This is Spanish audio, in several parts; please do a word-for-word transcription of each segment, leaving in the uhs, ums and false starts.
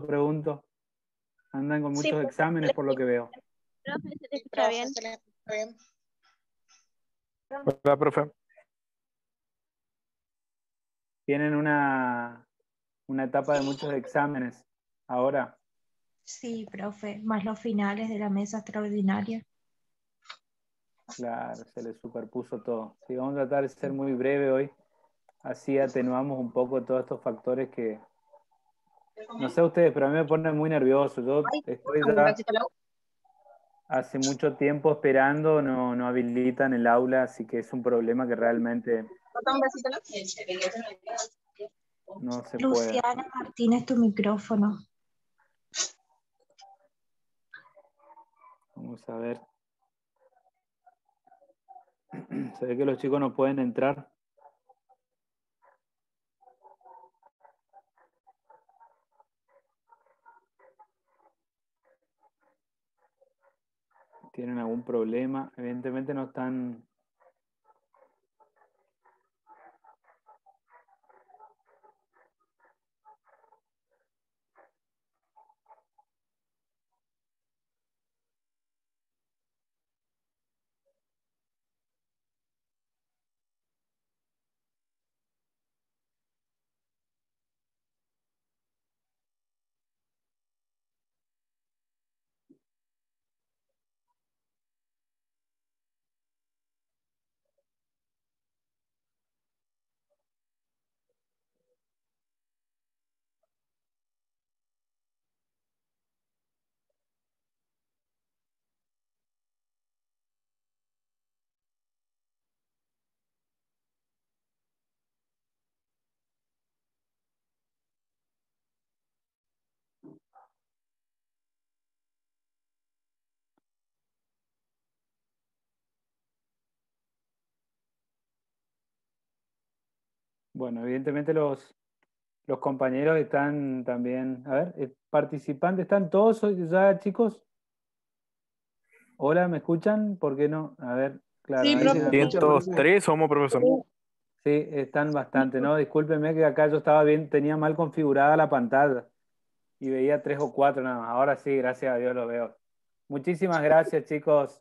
pregunto. Andan con muchos Sí, exámenes por lo que veo. profe, se te escucha bien. bien. Hola, profe. Tienen una, una etapa de muchos exámenes ahora. Sí, profe, más los finales de la mesa extraordinaria. Claro, se les superpuso todo. Sí, vamos a tratar de ser muy breve hoy. Así atenuamos un poco todos estos factores que, no sé ustedes, pero a mí me ponen muy nervioso. Yo estoy ya hace mucho tiempo esperando, no, no habilitan el aula, así que es un problema que realmente no se puede. Luciana Martínez, tu micrófono. Vamos a ver. Se ve que los chicos no pueden entrar. Tienen algún problema. Evidentemente no están... Bueno, evidentemente los, los compañeros están también... A ver, eh, participantes, ¿están todos hoy ya, chicos? Hola, ¿me escuchan? ¿Por qué no? A ver, claro, Sí, ahí profe. se- ciento tres somos, profesor. Sí, están bastante, ¿no? Discúlpenme que acá yo estaba bien, tenía mal configurada la pantalla y veía tres o cuatro nada más. Ahora sí, gracias a Dios lo veo. Muchísimas gracias, chicos.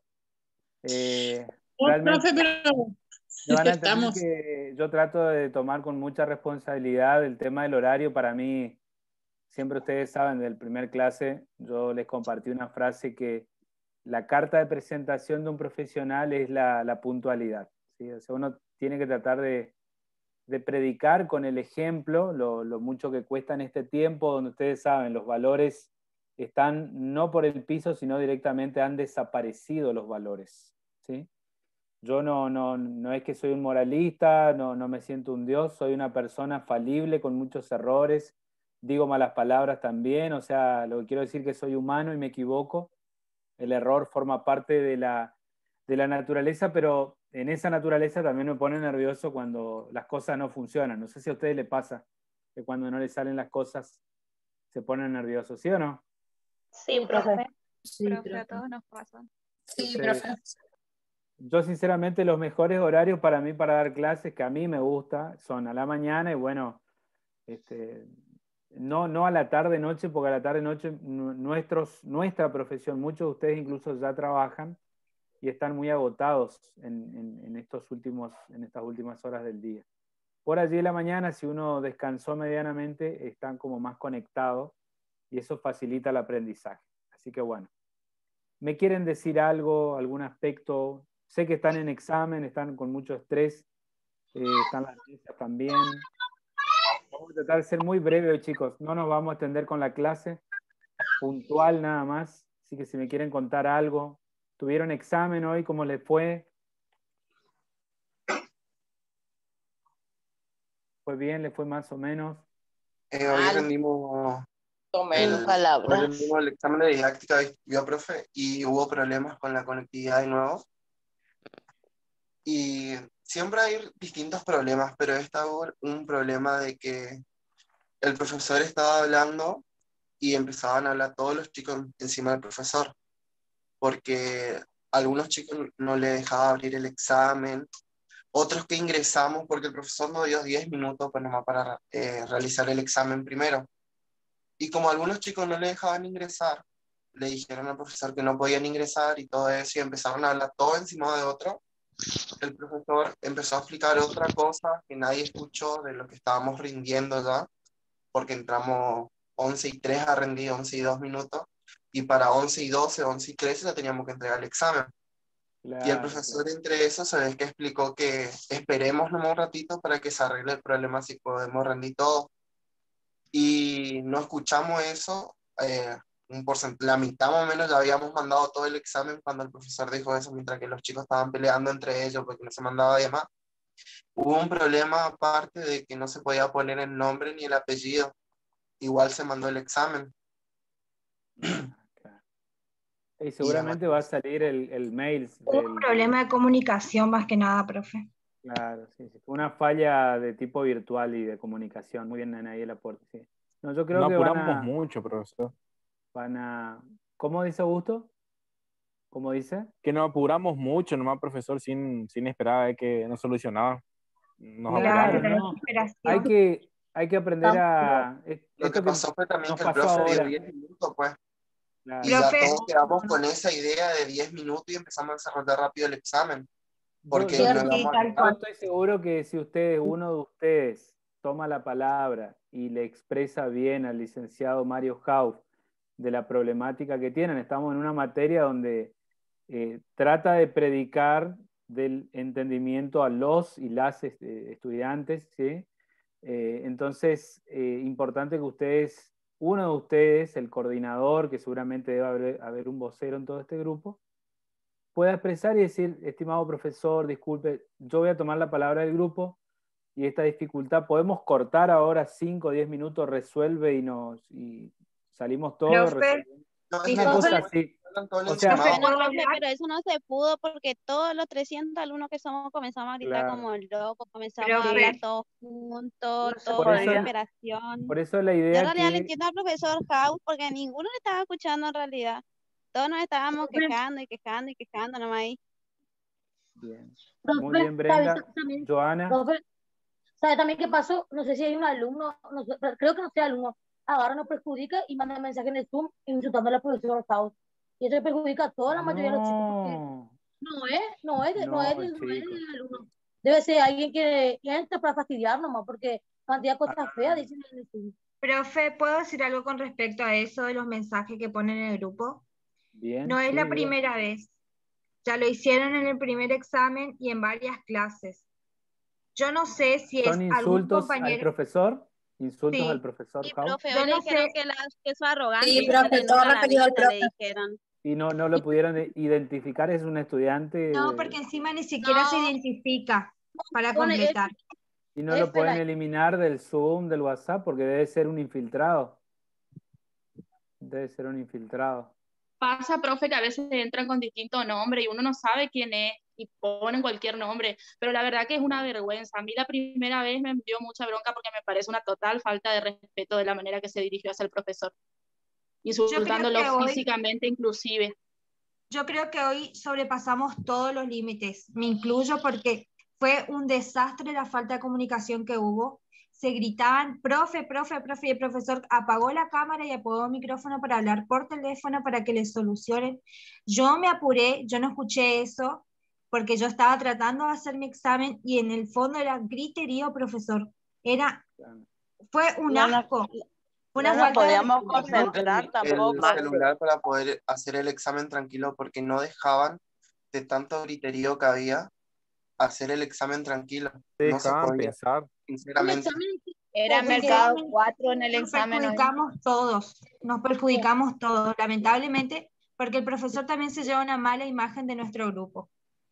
Eh, No, realmente profe, pero me van a entender estamos. que yo trato de tomar con mucha responsabilidad el tema del horario. Para mí, siempre ustedes saben, del primer clase, yo les compartí una frase que la carta de presentación de un profesional es la, la puntualidad, ¿sí? O sea, uno tiene que tratar de, de predicar con el ejemplo lo, lo mucho que cuesta en este tiempo, donde ustedes saben, los valores están no por el piso, sino directamente han desaparecido los valores, ¿sí? Yo no, no, no es que soy un moralista, no, no me siento un dios, soy una persona falible con muchos errores, digo malas palabras también, o sea, lo que quiero decir es que soy humano y me equivoco. El error forma parte de la, de la naturaleza, pero en esa naturaleza también me pone nervioso cuando las cosas no funcionan. No sé si a ustedes les pasa que cuando no les salen las cosas se ponen nerviosos, ¿sí o no? Sí, profe. Sí, Profe, profe. a todos nos pasa. Sí, Entonces, profe. yo sinceramente los mejores horarios para mí para dar clases que a mí me gusta son a la mañana y bueno, este, no, no a la tarde noche, porque a la tarde noche nuestros, nuestra profesión, muchos de ustedes incluso ya trabajan y están muy agotados en, en, en, estos últimos, en estas últimas horas del día. Por allí en la mañana, si uno descansó medianamente, están como más conectados y eso facilita el aprendizaje. Así que bueno, ¿me quieren decir algo, algún aspecto? Sé que están en examen, están con mucho estrés, eh, están las noticias también. Vamos a tratar de ser muy breve hoy, chicos. No nos vamos a extender con la clase, puntual nada más. Así que si me quieren contar algo. ¿Tuvieron examen hoy? ¿Cómo les fue? ¿Fue bien? ¿Le fue más o menos? Eh, hoy rendimos En el, palabras. hoy rendimos el examen de didáctica, yo, profe, y hubo problemas con la conectividad de nuevo. Y siempre hay distintos problemas, pero esta hubo un problema de que el profesor estaba hablando y empezaban a hablar todos los chicos encima del profesor, porque algunos chicos no le dejaba abrir el examen, otros que ingresamos porque el profesor nos dio diez minutos pues, nomás para eh, realizar el examen primero. Y como algunos chicos no le dejaban ingresar, le dijeron al profesor que no podían ingresar y todo eso, y empezaron a hablar todo encima de otro. El profesor empezó a explicar otra cosa que nadie escuchó de lo que estábamos rindiendo ya, porque entramos once y tres a rendir, once y dos minutos, y para once y doce, once y trece ya teníamos que entregar el examen. Claro, Y el profesor claro. entre eso se ve que explicó que esperemos nomás un ratito para que se arregle el problema si podemos rendir todo. Y no escuchamos eso, eh, un porcent- la mitad más o menos ya habíamos mandado todo el examen cuando el profesor dijo eso, mientras que los chicos estaban peleando entre ellos porque no se mandaba de más. Hubo un problema aparte de que no se podía poner el nombre ni el apellido, igual se mandó el examen. Ah, claro. Y Y seguramente va a además, salir el, el mail Hubo un del, problema de comunicación más que nada, profe. claro, sí, sí. Fue una falla de tipo virtual y de comunicación. Muy bien, ahí el aporte, sí. No, yo creo No que van apuramos a, mucho, profesor. van a, ¿cómo dice Augusto? ¿Cómo dice? Que nos apuramos mucho, nomás, profesor, sin, sin esperar a ver que nos solucionaba. Nos Claro, apuramos. Claro, la no. Hay desesperación. que, hay que aprender no, a, es- lo que esto que pasó fue también nos que el pasó profe dio ahora. diez minutos, pues, y Claro. ya Profe, todos quedamos con esa idea de diez minutos y empezamos a desarrollar rápido el examen, Yo, porque yo, no te- sí, íbamos a tal yo llegar. cual. estoy seguro que si ustedes, uno de ustedes toma la palabra y le expresa bien al licenciado Mario Hauff de la problemática que tienen, estamos en una materia donde eh, trata de predicar del entendimiento a los y las este, estudiantes, ¿sí? Eh, entonces, eh, importante que ustedes, uno de ustedes, el coordinador, que seguramente debe haber, haber un vocero en todo este grupo, pueda expresar y decir, estimado profesor, disculpe, yo voy a tomar la palabra del grupo y esta dificultad, podemos cortar ahora cinco o diez minutos, resuelve y nos y salimos todos, Profe, resolvemos. No, es que Una no se cosa profe, puede, así. hablan todo O sea, profe, encimado. Bueno, ¿puedo profe, hablar? pero eso no se pudo porque todos los trescientos alumnos que somos comenzamos a gritar claro, como locos, comenzamos a hablar Profe, todos juntos, No se todo por con eso, podía. desesperación. por eso la Yo en idea realidad le que, entiendo al profesor House porque ninguno le estaba escuchando en realidad. Todos nos estábamos Profe, quejando y quejando y quejando nomás ahí. bien, muy profe, bien ¿sabes Brenda, también? Joana, Profe, ¿sabe también qué pasó? No sé si hay un alumno, no sé, pero creo que no sea alumno, agarra, nos perjudica y manda mensaje en el Zoom insultando al profesor House. Y eso perjudica a toda la mayoría de los chicos porque no, no es, no es, de- no es, no de- no es chicos, del alumno. Debe ser alguien que entra para fastidiar nomás porque cantidad de cosas feas ah, dicen en el Zoom. profe, ¿puedo decir algo con respecto a eso de los mensajes que ponen en el grupo? bien, No es sí, la diga. primera vez. Ya lo hicieron en el primer examen y en varias clases. Yo no sé si es ¿Son algún insultos al compañero, profesor? ¿Insultos al sí, profesor Y House? profe, hoy yo le no dijeron sé, que, la, que es arrogante, Sí, dice profe, que todo nunca la referido al viste, le profe. dijeron. Y no, no lo pudieron identificar, es un estudiante no, de- porque encima ni siquiera se No, identifica para Pone completar. F, y no lo F pueden la eliminar del Zoom, del WhatsApp, porque debe ser un infiltrado. Debe ser un infiltrado. Pasa, profe, que a veces entran con distinto nombre y uno no sabe quién es y ponen cualquier nombre, pero la verdad que es una vergüenza. A mí la primera vez me dio mucha bronca porque me parece una total falta de respeto de la manera que se dirigió hacia el profesor, Yo creo insultándolo que hoy, físicamente inclusive. yo creo que hoy sobrepasamos todos los límites. Me incluyo porque fue un desastre la falta de comunicación que hubo. Se gritaban, profe, profe, profe, y el profesor apagó la cámara y apagó el micrófono para hablar por teléfono para que les solucionen. Yo me apuré, yo no escuché eso porque yo estaba tratando de hacer mi examen y en el fondo era griterío, profesor. Era, fue un No, no, asco, una no nos falta de podíamos respeto. concentrar El tampoco. celular para poder hacer el examen tranquilo porque no dejaban de tanto griterío que había hacer el examen tranquilo. Te No se dejaban podía, pensar. un sinceramente. examen Era porque mercado cuatro en el Nos examen hoy. perjudicamos todos, nos perjudicamos todos, lamentablemente, porque el profesor también se lleva una mala imagen de nuestro grupo.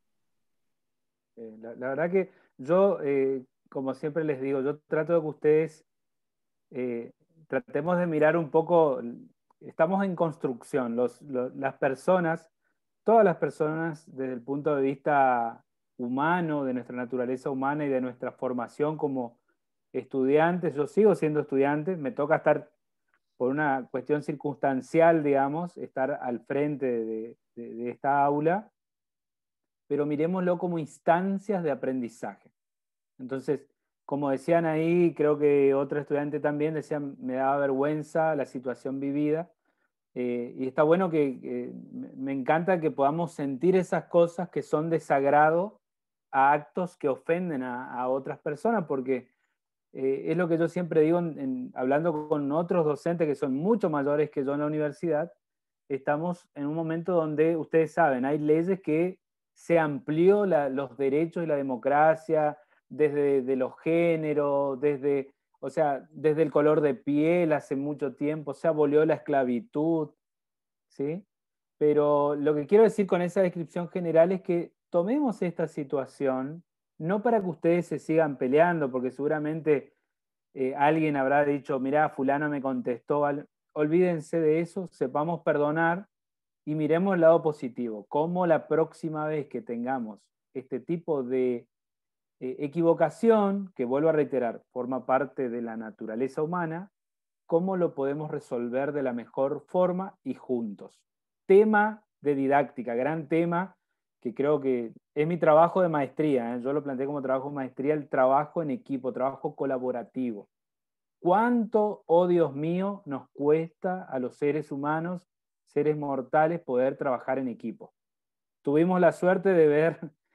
Eh, la, la verdad que yo, eh, como siempre les digo, yo trato de que ustedes eh, tratemos de mirar un poco, estamos en construcción, los, los- las personas, todas las personas desde el punto de vista humano, de nuestra naturaleza humana y de nuestra formación como estudiantes, yo sigo siendo estudiante, me toca estar por una cuestión circunstancial, digamos, estar al frente de, de- de esta aula, pero miremoslo como instancias de aprendizaje. Entonces, como decían ahí, creo que otro estudiante también decía, me daba vergüenza la situación vivida. Eh, y está bueno que, que me encanta que podamos sentir esas cosas que son desagrado a actos que ofenden a, a otras personas, porque eh, es lo que yo siempre digo en, en, hablando con otros docentes que son mucho mayores que yo en la universidad. Estamos en un momento donde, ustedes saben, hay leyes que se amplió la, los derechos y la democracia desde de los géneros, desde, o sea, desde el color de piel hace mucho tiempo, se abolió la esclavitud, ¿sí? Pero lo que quiero decir con esa descripción general es que tomemos esta situación, no para que ustedes se sigan peleando, porque seguramente eh, alguien habrá dicho, mirá, fulano me contestó, olvídense de eso, sepamos perdonar y miremos el lado positivo, cómo la próxima vez que tengamos este tipo de eh, equivocación, que vuelvo a reiterar, forma parte de la naturaleza humana, cómo lo podemos resolver de la mejor forma y juntos. Tema de didáctica, gran tema, que creo que es mi trabajo de maestría, ¿eh? Yo lo planteé como trabajo de maestría, el trabajo en equipo, trabajo colaborativo. ¿Cuánto, oh Dios mío, nos cuesta a los seres humanos, seres mortales, poder trabajar en equipo? Tuvimos la suerte de ver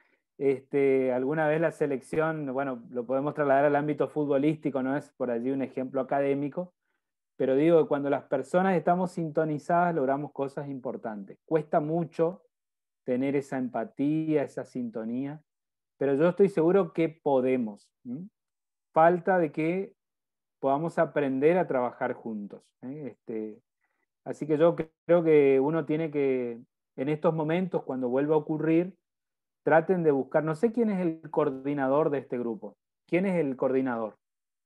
este, alguna vez la selección, bueno, lo podemos trasladar al ámbito futbolístico, no es por allí un ejemplo académico, pero digo que cuando las personas estamos sintonizadas logramos cosas importantes. Cuesta mucho tener esa empatía, esa sintonía, pero yo estoy seguro que podemos. ¿Mm? Falta de que podamos aprender a trabajar juntos. ¿eh? Este, así que yo creo que uno tiene que, en estos momentos, cuando vuelva a ocurrir, traten de buscar, no sé quién es el coordinador de este grupo. ¿Quién es el coordinador?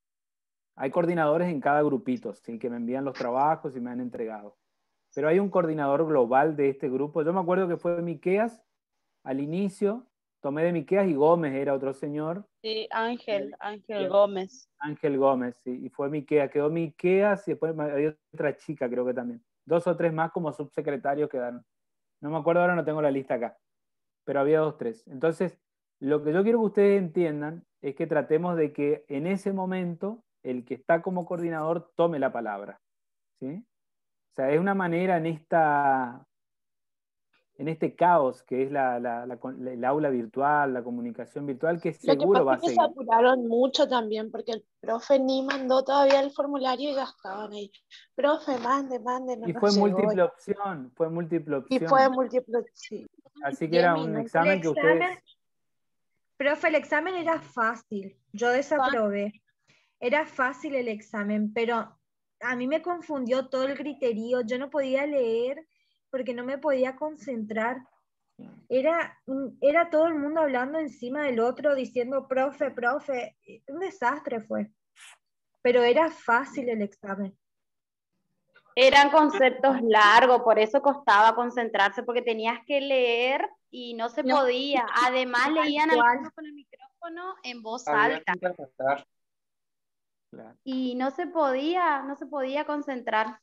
Hay coordinadores en cada grupito, ¿sí? Que me envían los trabajos y me han entregado. Pero hay un coordinador global de este grupo. Yo me acuerdo que fue Miqueas al inicio, tomé de Miqueas y Gómez era otro señor. Sí, Ángel, Ángel Gómez. Ángel Gómez, sí, y fue Miqueas. Quedó Miqueas y después había otra chica, creo que también. Dos o tres más como subsecretarios quedaron. No me acuerdo ahora, no tengo la lista acá. Pero había dos, tres. Entonces, lo que yo quiero que ustedes entiendan es que tratemos de que en ese momento el que está como coordinador tome la palabra. ¿Sí? O sea, es una manera en, esta, en este caos que es la, la, la, el aula virtual, la comunicación virtual, que seguro va a seguir. Lo que pasa es que se apuraron mucho también, porque el profe ni mandó todavía el formulario y ya estaban ahí. Profe, mande, mande, no Y nos fue llegó. múltiple opción, fue múltiple opción. Y fue múltiple opción. Así que era un examen que ustedes... Profe, el examen era fácil, yo desaprobé. Era fácil el examen, pero a mí me confundió todo el criterio. Yo no podía leer porque no me podía concentrar. Era, era todo el mundo hablando encima del otro, diciendo, profe, profe. Un desastre fue. Pero era fácil el examen. Eran conceptos largos, por eso costaba concentrarse, porque tenías que leer y no se No. podía. Además, leían algunos con el micrófono en voz Había alta. que interpretar. Claro, Y no se podía, no se podía concentrar.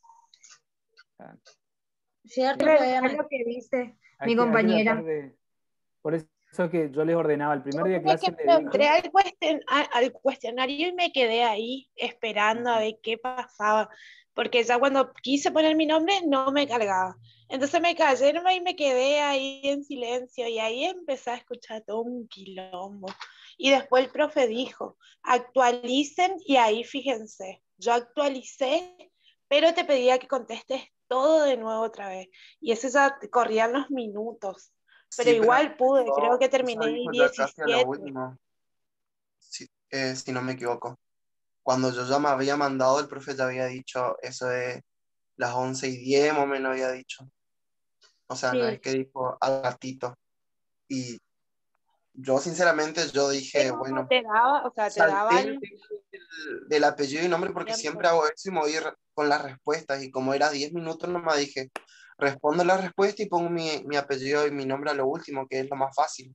claro. Cierto, Es Diana. lo que dice Hay mi que- hay que compañera. tratar de- Por eso que yo les ordenaba, el primer día de Yo clase que le entré dije, al, cuestion- a- al cuestionario y me quedé ahí esperando a ver qué pasaba, porque ya cuando quise poner mi nombre no me cargaba. Entonces me callé nomás y me quedé ahí en silencio y ahí empecé a escuchar todo un quilombo. Y después el profe dijo, actualicen y ahí fíjense, yo actualicé, pero te pedía que contestes todo de nuevo otra vez. Y eso ya corrían los minutos. Pero Sí, igual pude, yo- creo que eso terminé dijo ya casi a lo diecisiete. último, si, eh, si no me equivoco. Cuando yo ya me había mandado, el profe ya había dicho eso de las once y diez, más o menos había dicho. O sea, no Sí. es que dijo al ratito. Y yo, sinceramente, yo dije, Pero bueno, te daba, o sea, te salté daba el el tema del, del apellido y nombre porque tiempo. siempre hago eso y me voy re- con las respuestas. Y como era diez minutos, nomás dije, respondo la respuesta y pongo mi, mi apellido y mi nombre a lo último, que es lo más fácil.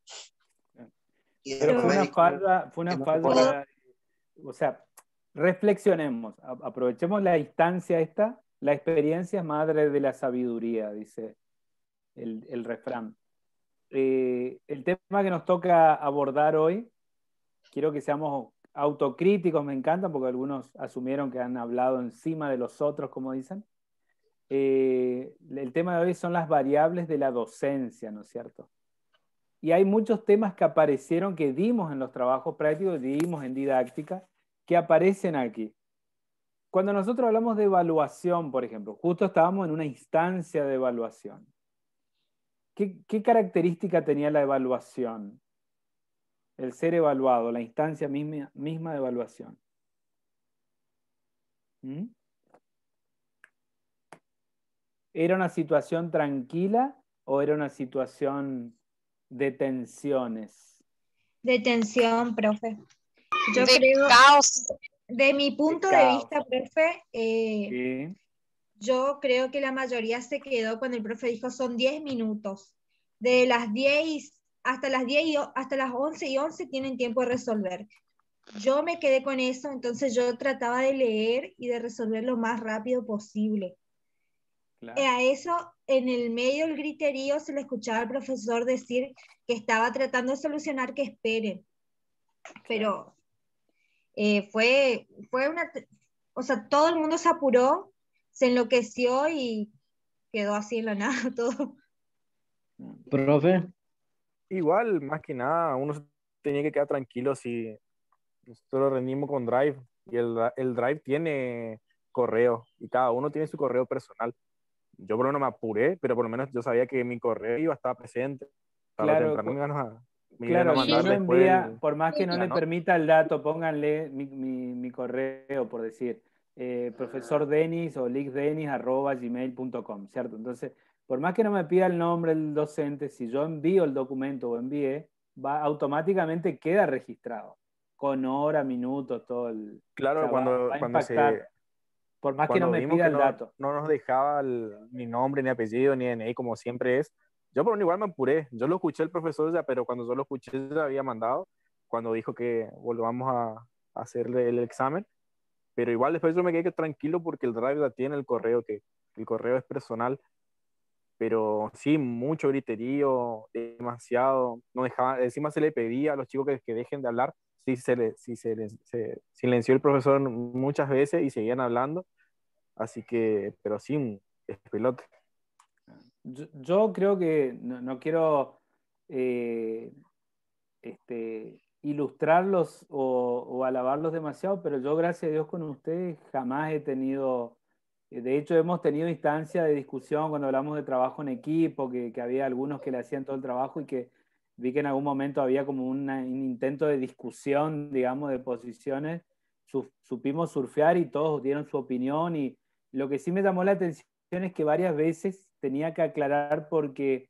Y pero después fue me una di cuenta falla, fue que una no se podía. falla, o sea, reflexionemos, a- aprovechemos la instancia esta, la experiencia es madre de la sabiduría, dice el, el refrán. Eh, el tema que nos toca abordar hoy quiero que seamos autocríticos, me encantan, porque algunos asumieron que han hablado encima de los otros, como dicen. Eh, el tema de hoy son las variables de la docencia, ¿no es cierto? Y hay muchos temas que aparecieron, que dimos en los trabajos prácticos, dimos en didáctica, que aparecen aquí. Cuando nosotros hablamos de evaluación, por ejemplo, justo estábamos en una instancia de evaluación. ¿Qué, qué característica tenía la evaluación? El ser evaluado, la instancia misma, misma de evaluación. ¿Mm? ¿Era una situación tranquila o era una situación de tensiones? De tensión, profe. Yo De creo, caos. de mi punto De de, caos. vista, profe, eh, Sí. yo creo que la mayoría se quedó cuando el profe dijo son diez minutos. De las diez hasta las diez y o- hasta las once y once tienen tiempo de resolver. Yo me quedé con eso, entonces yo trataba de leer y de resolver lo más rápido posible. Claro. Eh, A eso, en el medio del griterío, se le escuchaba al profesor decir que estaba tratando de solucionar, que esperen. Pero eh, fue, fue una, o sea, todo el mundo se apuró, se enloqueció y quedó así en la nada todo. Profe, Igual, más que nada, uno se tenía que quedar tranquilo si nosotros rendimos con Drive y el, el Drive tiene correo y cada uno tiene su correo personal. Yo por lo menos me apuré, pero por lo menos yo sabía que mi correo iba a estar presente. Tarde o Claro, temprano me cu- iban a, me iban a claro, si mandar uno después envía, el- por más que no la le nota. permita el dato, pónganle mi, mi- mi correo, por decir, eh, profesor Denis o licdenis arroba gmail punto com, ¿cierto? Entonces, por más que no me pida el nombre del docente, si yo envío el documento o envié, va, automáticamente queda registrado, con hora, minutos, todo el... O Claro, sea, va, cuando, va a cuando, se, impactar, por más que no cuando me vimos pida que el no, dato. no nos dejaba el- ni nombre, ni apellido, ni D N I, como siempre es, yo por lo menos igual me apuré. Yo lo escuché el profesor ya, pero cuando yo lo escuché ya había mandado, cuando dijo que volvamos a, a hacerle el examen. Pero igual después yo me quedé tranquilo porque el Drive ya tiene el correo, que el correo es personal. Pero sí, mucho griterío, demasiado. No dejaba, encima se le pedía a los chicos que, que dejen de hablar. Sí, se, le, sí se, le- se silenció el profesor muchas veces y seguían hablando. Así que, pero sí, un despelote. Yo, yo creo que no, no quiero eh, este, ilustrarlos o, o alabarlos demasiado, pero yo, gracias a Dios, con ustedes jamás he tenido, eh, de hecho hemos tenido instancias de discusión cuando hablamos de trabajo en equipo, que, que había algunos que le hacían todo el trabajo y que vi que en algún momento había como una- un intento de discusión, digamos, de posiciones. Su- supimos surfear y todos dieron su opinión, y lo que sí me llamó la atención es que varias veces tenía que aclarar porque...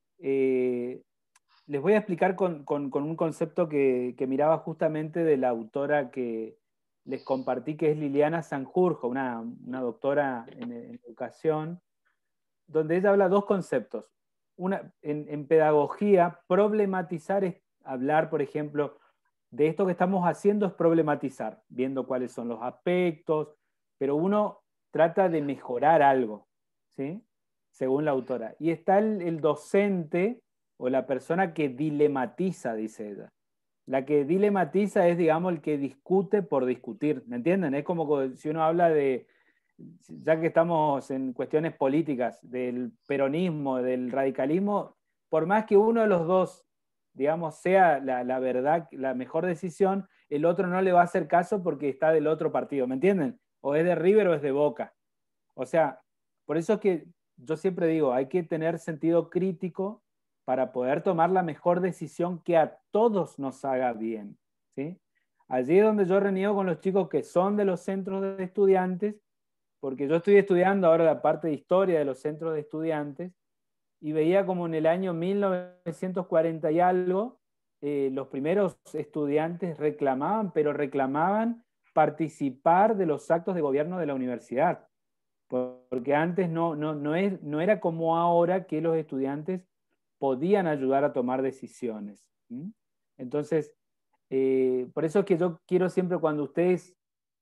eh, les voy a explicar con, con- con un concepto que, que miraba justamente de la autora que les compartí, que es Liliana Sanjurjo, una, una doctora en, en educación, donde ella habla dos conceptos. Una, en, en pedagogía, problematizar es hablar, por ejemplo, de esto que estamos haciendo es problematizar, viendo cuáles son los aspectos, pero uno trata de mejorar algo, ¿sí? Según la autora. Y está el, el docente o la persona que dilematiza, dice ella. La que dilematiza es, digamos, el que discute por discutir, ¿me entienden? Es como si uno habla de, ya que estamos en cuestiones políticas, del peronismo, del radicalismo, por más que uno de los dos, digamos, sea la, la verdad, la mejor decisión, el otro no le va a hacer caso porque está del otro partido, ¿me entienden? O es de River o es de Boca. O sea, por eso es que yo siempre digo, hay que tener sentido crítico para poder tomar la mejor decisión que a todos nos haga bien, ¿sí? Allí es donde yo reniego con los chicos que son de los centros de estudiantes, porque yo estoy estudiando ahora la parte de historia de los centros de estudiantes, y veía como en el año mil novecientos cuarenta y algo, eh, los primeros estudiantes reclamaban, pero reclamaban participar de los actos de gobierno de la universidad, porque antes no, no, no, es, no era como ahora que los estudiantes podían ayudar a tomar decisiones. ¿Sí? Entonces, eh, por eso es que yo quiero siempre, cuando ustedes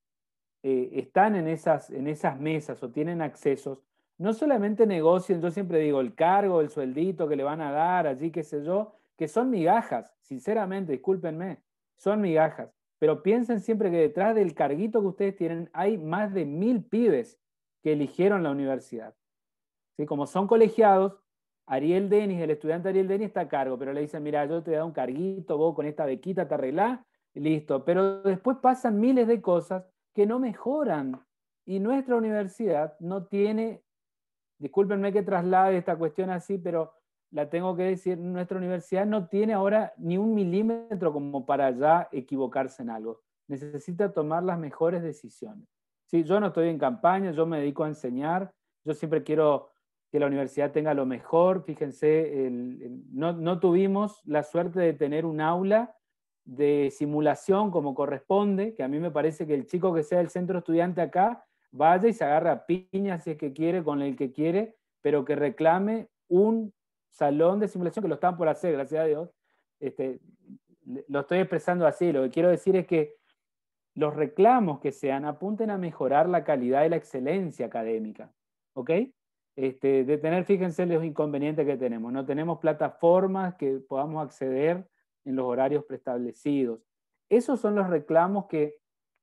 eh, están en esas, en esas mesas o tienen accesos, no solamente negocien, yo siempre digo, el cargo, el sueldito que le van a dar allí, qué sé yo, que son migajas, sinceramente, discúlpenme, son migajas. Pero piensen siempre que detrás del carguito que ustedes tienen hay más de mil pibes que eligieron la universidad. ¿Sí? Como son colegiados, Ariel Denis, el estudiante Ariel Denis está a cargo, pero le dicen, mira, yo te voy a dar un carguito, vos con esta bequita te arreglás, y listo. Pero después pasan miles de cosas que no mejoran. Y nuestra universidad no tiene, discúlpenme que traslade esta cuestión así, pero la tengo que decir, nuestra universidad no tiene ahora ni un milímetro como para ya equivocarse en algo. Necesita tomar las mejores decisiones. Sí, yo no estoy en campaña, yo me dedico a enseñar, yo siempre quiero que la universidad tenga lo mejor. Fíjense, el, el, no, no tuvimos la suerte de tener un aula de simulación como corresponde, que a mí me parece que el chico que sea el centro estudiante acá, vaya y se agarra a piña si es que quiere, con el que quiere, pero que reclame un salón de simulación, que lo están por hacer, gracias a Dios. Este, lo estoy expresando así, lo que quiero decir es que los reclamos que sean apunten a mejorar la calidad y la excelencia académica, ¿ok? Este, de tener, fíjense los inconvenientes que tenemos, no tenemos plataformas que podamos acceder en los horarios preestablecidos. Esos son los reclamos que,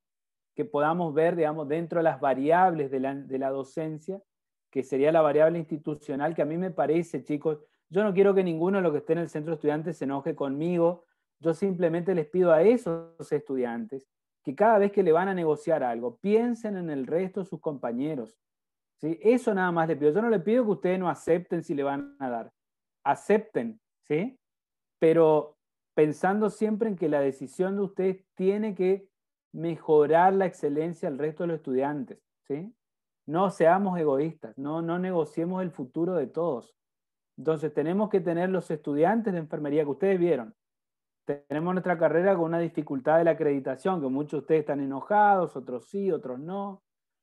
que podamos ver, digamos, dentro de las variables de la, de la docencia, que sería la variable institucional, que a mí me parece, chicos, yo no quiero que ninguno de los que esté en el centro de estudiantes se enoje conmigo, yo simplemente les pido a esos estudiantes que cada vez que le van a negociar algo, piensen en el resto de sus compañeros. ¿Sí? Eso nada más le pido. Yo no le pido que ustedes no acepten si le van a dar. Acepten, ¿sí? Pero pensando siempre en que la decisión de ustedes tiene que mejorar la excelencia del resto de los estudiantes, ¿sí? No seamos egoístas, no, no negociemos el futuro de todos. Entonces tenemos que tener los estudiantes de enfermería que ustedes vieron. Tenemos nuestra carrera con una dificultad de la acreditación, que muchos de ustedes están enojados, otros sí, otros no.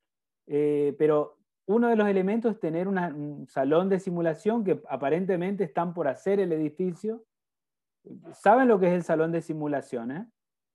Eh, pero uno de los elementos es tener una, un salón de simulación que aparentemente están por hacer el edificio. ¿Saben lo que es el salón de simulación? Eh?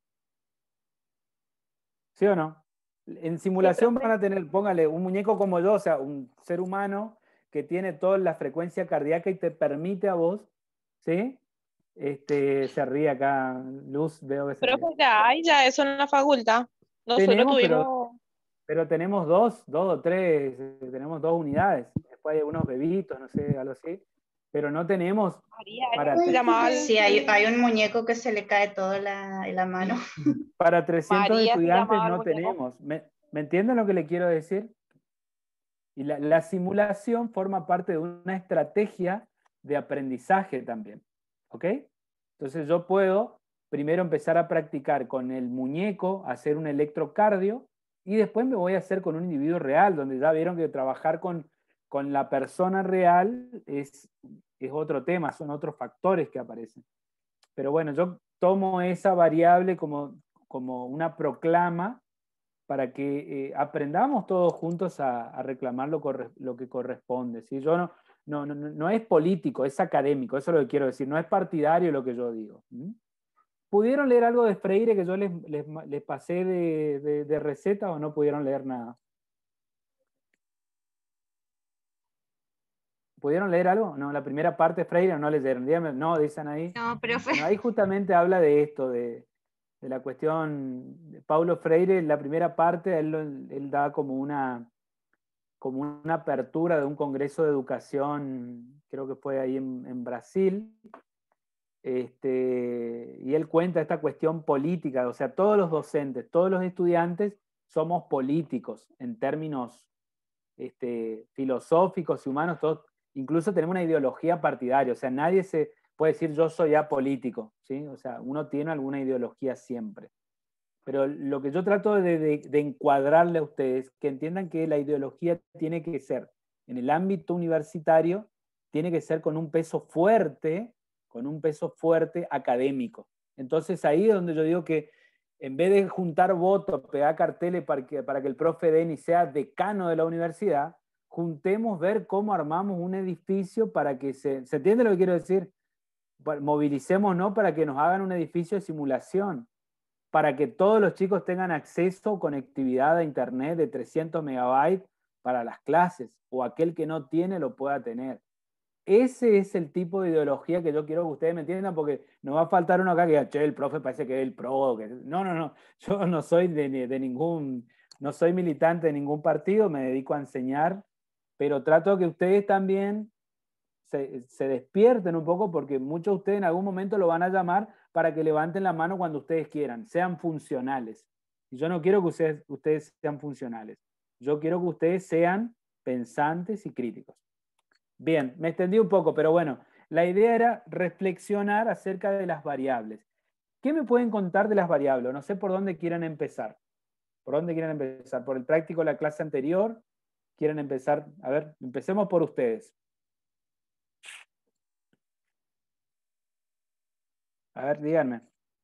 ¿Sí o no? En simulación van a tener, póngale, un muñeco como yo, o sea, un ser humano que tiene toda la frecuencia cardíaca y te permite a vos, ¿sí? Este, se ríe acá, Luz, veo que se Pero ríe. pues ya hay ya eso en la facultad. Nosotros Tenemos, tuvimos... pero, pero tenemos dos, dos o tres, eh, tenemos dos unidades. Después hay unos bebitos, no sé, algo así. Pero no tenemos para, llamaba... Sí, hay, hay un muñeco que se le cae toda la, la mano. para trescientos María se estudiantes llamaba el no muñeco. tenemos. ¿Me, ¿Me entienden lo que le quiero decir? Y la, la simulación forma parte de una estrategia de aprendizaje también. ¿Ok? Entonces yo puedo primero empezar a practicar con el muñeco, hacer un electrocardio, y después me voy a hacer con un individuo real, donde ya vieron que trabajar con, con la persona real es, es otro tema, son otros factores que aparecen. Pero bueno, yo tomo esa variable como, como una proclama para que eh, aprendamos todos juntos a, a reclamar lo, corre, lo que corresponde. ¿Sí? Yo no, no, no, no es político, es académico, eso es lo que quiero decir, no es partidario lo que yo digo. ¿Mm? ¿Pudieron leer algo de Freire que yo les, les, les pasé de, de, de receta o no pudieron leer nada? ¿Pudieron leer algo? No, la primera parte de Freire no leyeron. Díganme, no, dicen ahí. No, profe. Bueno, ahí justamente habla de esto, de, de la cuestión. Paulo Freire, la primera parte, él, él da como una, como una apertura de un congreso de educación, creo que fue ahí en, en Brasil. Este, y él cuenta esta cuestión política, o sea, todos los docentes, todos los estudiantes somos políticos en términos este, filosóficos y humanos, todos, incluso tenemos una ideología partidaria, o sea, nadie se puede decir yo soy apolítico, ¿sí? O sea, uno tiene alguna ideología siempre. Pero lo que yo trato de, de, de encuadrarle a ustedes, que entiendan que la ideología tiene que ser, en el ámbito universitario, tiene que ser con un peso fuerte, con un peso fuerte académico. Entonces ahí es donde yo digo que en vez de juntar votos, pegar carteles para que, para que el profe Denis sea decano de la universidad, juntemos ver cómo armamos un edificio para que se... ¿Se entiende lo que quiero decir? Movilicemos, ¿no? Para que nos hagan un edificio de simulación, para que todos los chicos tengan acceso o conectividad a internet de trescientos megabytes para las clases, o aquel que no tiene lo pueda tener. ese es el tipo de ideología que yo quiero que ustedes me entiendan, porque no va a faltar uno acá que diga, che, el profe parece que es el pro. Que... No, no, no. Yo no soy de, de ningún, no soy militante de ningún partido, me dedico a enseñar, pero trato que ustedes también se, se despierten un poco, porque muchos de ustedes en algún momento lo van a llamar para que levanten la mano cuando ustedes quieran, sean funcionales. Y yo no quiero que ustedes, ustedes sean funcionales. Yo quiero que ustedes sean pensantes y críticos. Bien, me extendí un poco, pero bueno, la idea era reflexionar acerca de las variables. ¿Qué me pueden contar de las variables? No sé por dónde quieran empezar. ¿Por dónde quieren empezar? ¿Por el práctico de la clase anterior? ¿Quieren empezar? A ver, empecemos por ustedes. A ver, díganme.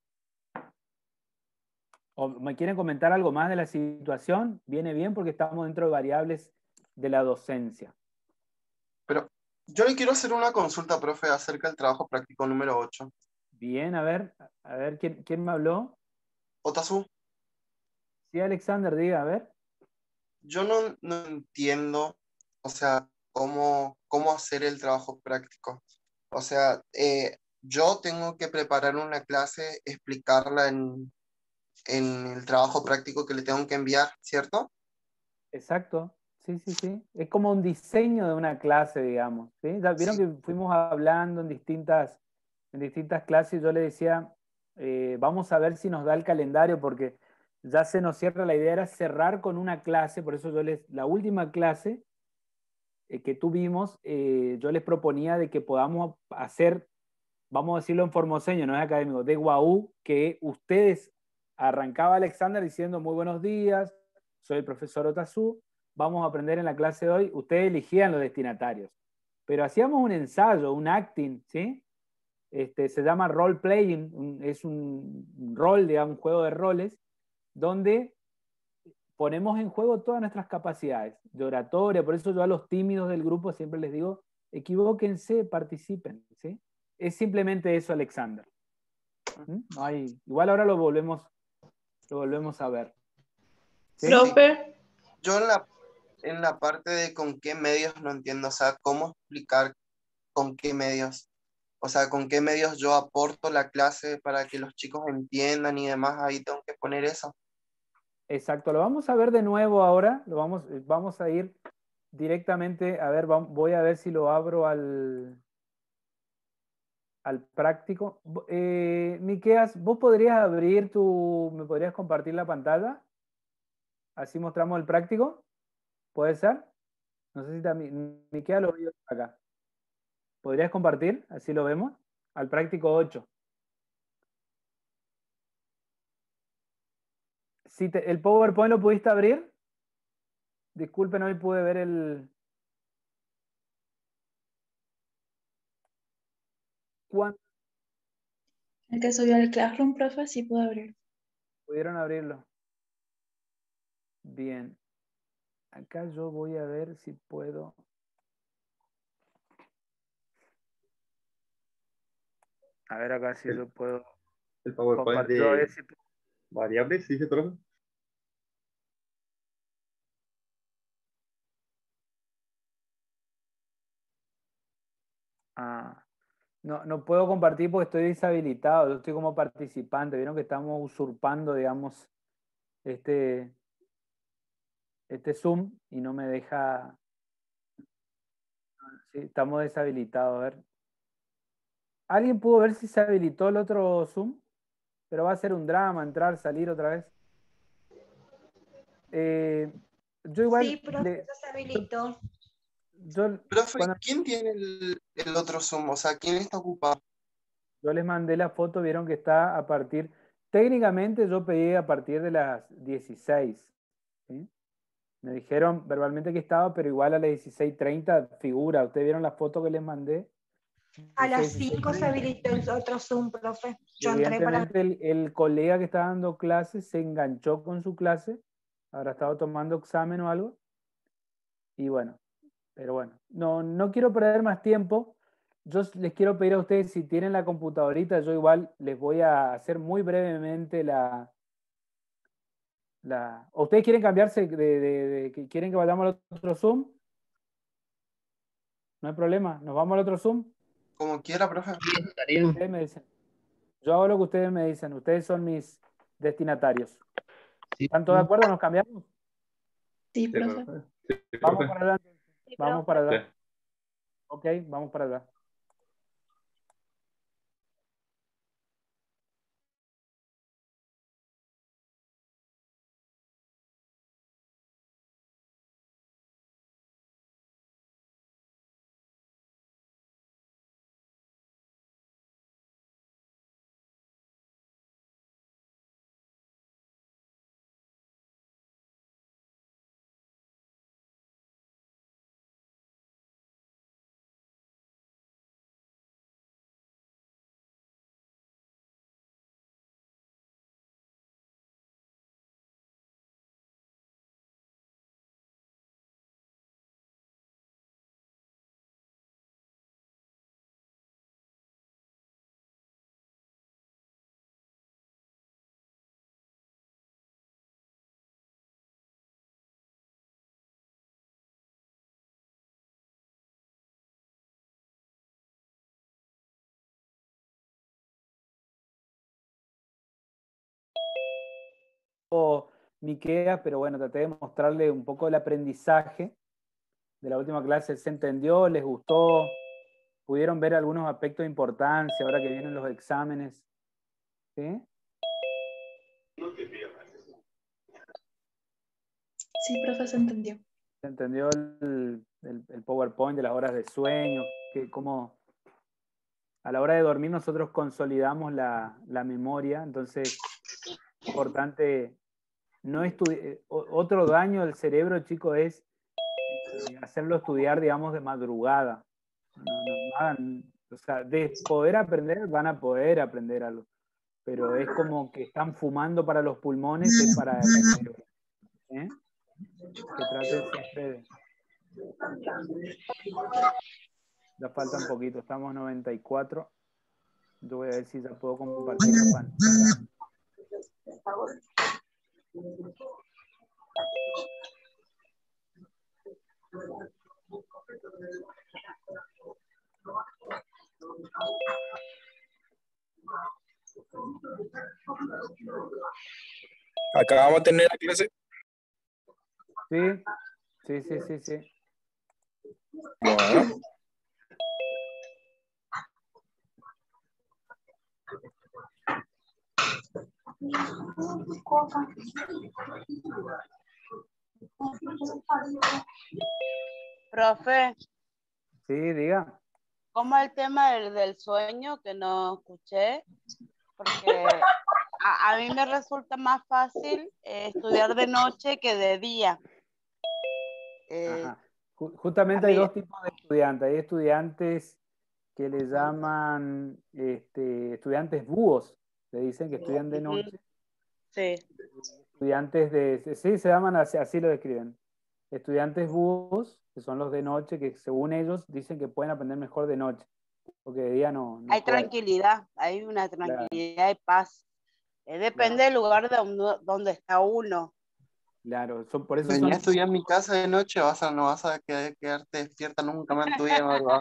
¿O me quieren comentar algo más de la situación? Viene bien porque estamos dentro de variables de la docencia. Pero yo le quiero hacer una consulta, profe, acerca del trabajo práctico número ocho. Bien, a ver, a ver, ¿quién, quién me habló? Otazu. Sí, Alexander, diga, a ver. Yo no, no entiendo, o sea, cómo, cómo hacer el trabajo práctico. O sea, eh, yo tengo que preparar una clase, explicarla en, en el trabajo práctico que le tengo que enviar, ¿cierto? Exacto, sí, sí, sí. Es como un diseño de una clase, digamos. ¿Sí? Ya vieron Sí. que fuimos hablando en distintas, en distintas clases. Yo le decía, eh, vamos a ver si nos da el calendario, porque ya se nos cierra. La idea era cerrar con una clase, por eso yo les, la última clase eh, que tuvimos, eh, yo les proponía de que podamos hacer, vamos a decirlo en formoseño, no es académico, de guaú, que ustedes arrancaba Alexander diciendo muy buenos días, soy el profesor Otazu, vamos a aprender en la clase de hoy, ustedes elegían los destinatarios, pero hacíamos un ensayo, un acting, ¿sí? Este, se llama role playing, un, es un, un rol, digamos, un juego de roles, donde ponemos en juego todas nuestras capacidades de oratoria. Por eso yo a los tímidos del grupo siempre les digo, equivóquense, participen, ¿sí? Es simplemente eso, Alexander. ¿Mm? No hay, igual ahora lo volvemos, lo volvemos a ver. ¿Sí? Profe, Yo en la, en la parte de con qué medios no entiendo, o sea, cómo explicar con qué medios, o sea, con qué medios yo aporto la clase para que los chicos entiendan y demás, ahí tengo que poner eso. Exacto, lo vamos a ver de nuevo ahora, lo vamos, vamos a ir directamente, a ver, voy a ver si lo abro al, al práctico. Eh, Miqueas, ¿vos podrías abrir tu, me podrías compartir la pantalla? Así mostramos el práctico, ¿puede ser? No sé si también, Miqueas lo veo acá. ¿Podrías compartir? Así lo vemos, al práctico ocho. Si te, ¿el PowerPoint lo pudiste abrir? Disculpen, hoy pude ver el... ¿Cuándo El que subió al Classroom, profe, sí pudo abrir. pudieron abrirlo? Bien. Acá yo voy a ver si puedo... A ver acá si El, yo puedo... el PowerPoint compartir. A ver de si... variables, dice profe. Ah, no, no puedo compartir porque estoy deshabilitado. Yo estoy como participante. Vieron que estamos usurpando, digamos, este, este Zoom y no me deja... Sí, estamos deshabilitados. A ver. ¿Alguien pudo ver si se habilitó el otro Zoom? Pero va a ser un drama entrar, salir otra vez. Eh, yo igual... Sí, profe, le- ya se habilitó. yo, Profe, cuando ¿quién tiene el, el otro Zoom? O sea, ¿quién está ocupado? yo les mandé la foto, vieron que está a partir... Técnicamente yo pedí a partir de las dieciséis. ¿Sí? Me dijeron verbalmente que estaba, pero igual a las dieciséis treinta figura. ¿Ustedes vieron la foto que les mandé? A Dice las cinco se habilitó el otro Zoom, profe. Yo entré para... Evidentemente el, el colega que estaba dando clases se enganchó con su clase, habrá estado tomando examen o algo, y bueno, pero bueno, no, no quiero perder más tiempo. Yo les quiero pedir a ustedes, si tienen la computadorita, yo igual les voy a hacer muy brevemente la... la... ¿O ustedes quieren cambiarse de, de, de- que quieren que vayamos al otro Zoom? No hay problema. ¿Nos vamos al otro Zoom? Como quiera, profe. Ustedes me dicen. Yo hago lo que ustedes me dicen. Ustedes son mis destinatarios. ¿Están todos de acuerdo? ¿Nos cambiamos? Sí, profe. Vamos para adelante. Sí, Vamos profe. para allá. Ok, vamos para allá. Miqueas, pero bueno, traté de mostrarle un poco el aprendizaje de la última clase. ¿Se entendió? ¿Les gustó? ¿Pudieron ver algunos aspectos de importancia ahora que vienen los exámenes? ¿Sí? Sí, profe, se entendió. ¿Se entendió el, el, el PowerPoint de las horas de sueño? Que cómo a la hora de dormir nosotros consolidamos la, la memoria, entonces es importante no estudiar. Otro daño del cerebro, chicos, es hacerlo estudiar, digamos, de madrugada. No, no, no hagan, o sea, de poder aprender, van a poder aprender algo, pero es como que están fumando para los pulmones y para el cerebro. ¿Eh? Que traten siempre de... Ya falta un poquito, estamos noventa y cuatro. Yo voy a ver si ya puedo compartir la pantalla. Acá vamos a tener la clase. Sí, sí, sí, sí, sí. Bueno. Profe, Sí, diga. ¿cómo es el tema del, del sueño que no escuché? Porque a, a mí me resulta más fácil eh, estudiar de noche que de día. Eh, Ajá. Ju- Justamente a hay mí- dos tipos de estudiantes. Hay estudiantes que le llaman este, estudiantes búhos, le dicen que estudian de Ujú. noche. Sí. Estudiantes de... Sí, se llaman así, así lo describen. Estudiantes búhos, que son los de noche, que según ellos dicen que pueden aprender mejor de noche, porque de día no, no Hay pueden. tranquilidad, hay una tranquilidad y paz. Eh, depende Claro. del lugar de donde, donde está uno. Claro, son, por eso Venía son... a estudiar en mi casa de noche, vas a, no vas a quedar- quedarte despierta nunca más en tu vida, ¿verdad?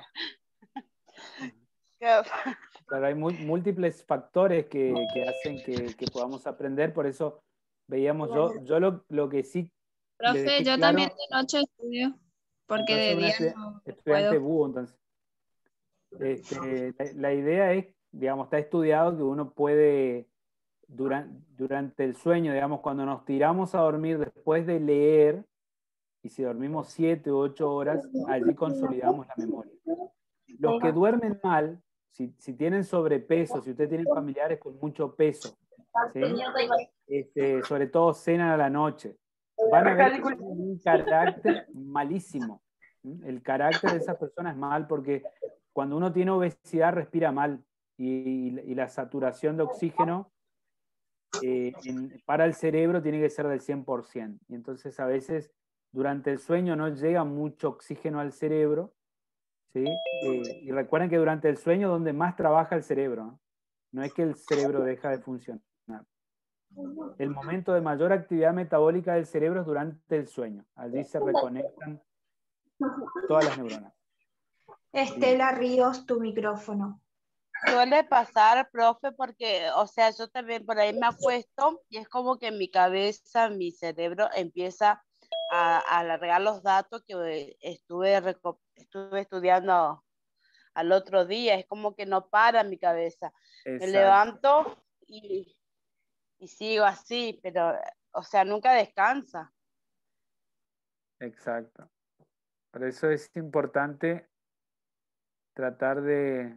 Claro, hay mu- múltiples factores que, que hacen que, que podamos aprender, por eso veíamos, yo, yo lo, lo que sí le Profe, dejé yo claro, también de noche estudio, porque entonces de una día estu- no, no estudiante puedo. búho, entonces. Este, la, la idea es, digamos, está estudiado que uno puede, duran- durante el sueño, digamos, cuando nos tiramos a dormir después de leer, y si dormimos siete u ocho horas, allí consolidamos la memoria. Los que duermen mal, si, si tienen sobrepeso, si ustedes tienen familiares con mucho peso, ¿sí? Este, sobre todo cenan a la noche, van a ver que tienen un carácter malísimo. ¿Mm? El carácter de esas personas es mal porque cuando uno tiene obesidad respira mal y, y la saturación de oxígeno eh, en- para el cerebro tiene que ser del cien por ciento. Y entonces a veces durante el sueño no llega mucho oxígeno al cerebro. ¿Sí? Eh, y recuerden que durante el sueño es donde más trabaja el cerebro, ¿no? No es que el cerebro deja de funcionar. El momento de mayor actividad metabólica del cerebro es durante el sueño. Allí se reconectan todas las neuronas. Estela Ríos, tu micrófono. Suele pasar, profe, porque, o sea, yo también por ahí me acuesto y es como que mi cabeza, mi cerebro empieza a, a alargar los datos que estuve, reco- estuve estudiando al otro día. Es como que no para mi cabeza. Me Exacto. levanto y, y sigo así, pero, o sea, nunca descansa. Exacto. Por eso es importante tratar de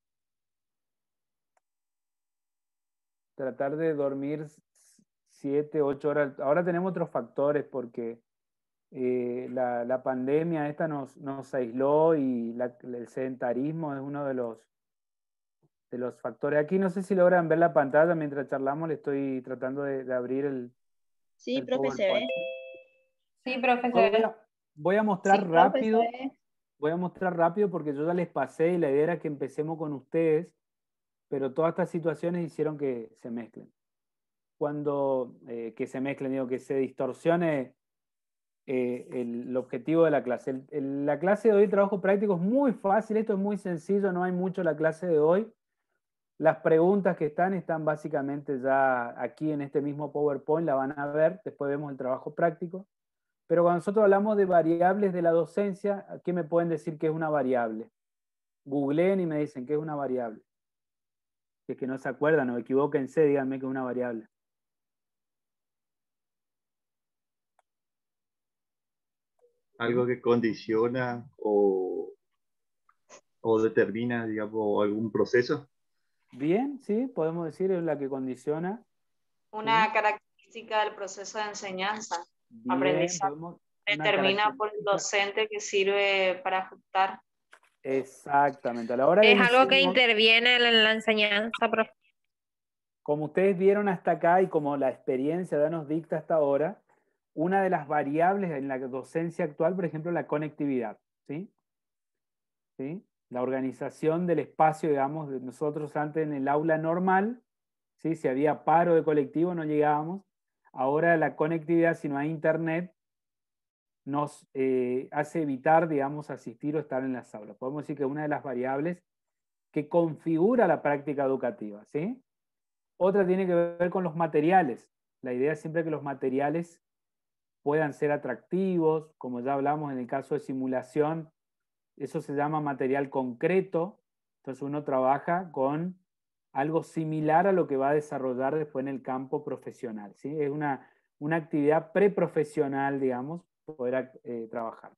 tratar de dormir siete, ocho horas. Ahora tenemos otros factores porque eh, la, la pandemia esta nos, nos aisló y la- el sedentarismo es uno de los, de los factores. Aquí no sé si logran ver la pantalla mientras charlamos, le estoy tratando de, de abrir el, Sí, el profe, se ve. PowerPoint. Sí, profe, Voy se ve. a, voy a mostrar Sí, profe, se rápido, ve. voy a mostrar rápido porque yo ya les pasé y la idea era que empecemos con ustedes, pero todas estas situaciones hicieron que se mezclen. Cuando, eh, que se mezclen, digo, que se distorsione eh, el, el objetivo de la clase. El, el, la clase de hoy, trabajo práctico, es muy fácil, esto es muy sencillo, no hay mucho en la clase de hoy. Las preguntas que están, están básicamente ya aquí en este mismo PowerPoint, la van a ver, después vemos el trabajo práctico. Pero cuando nosotros hablamos de variables de la docencia, ¿qué me pueden decir que es una variable? Googleen y me dicen que es una variable. Si es que no se acuerdan o equivóquense, díganme que es una variable. Algo que condiciona o, o determina, digamos, algún proceso. Bien, sí, podemos decir es la que condiciona. Una ¿Sí? característica del proceso de enseñanza, Bien, aprendizaje. podemos, una Determina por el característica. docente que sirve para ajustar. Exactamente. A la hora de Es algo que decirnos, interviene en la enseñanza, profe. como ustedes vieron hasta acá y como la experiencia ya nos dicta hasta ahora, una de las variables en la docencia actual, por ejemplo, la conectividad, ¿sí? ¿Sí? La organización del espacio, digamos, de nosotros antes en el aula normal, ¿sí? Si había paro de colectivo no llegábamos. Ahora la conectividad, si no hay internet, nos eh, hace evitar, digamos, asistir o estar en las aulas. Podemos decir que es una de las variables que configura la práctica educativa, ¿sí? Otra tiene que ver con los materiales. La idea es siempre que los materiales puedan ser atractivos, como ya hablamos en el caso de simulación, eso se llama material concreto, entonces uno trabaja con algo similar a lo que va a desarrollar después en el campo profesional, ¿sí? Es una, una actividad preprofesional, digamos, poder eh, trabajar.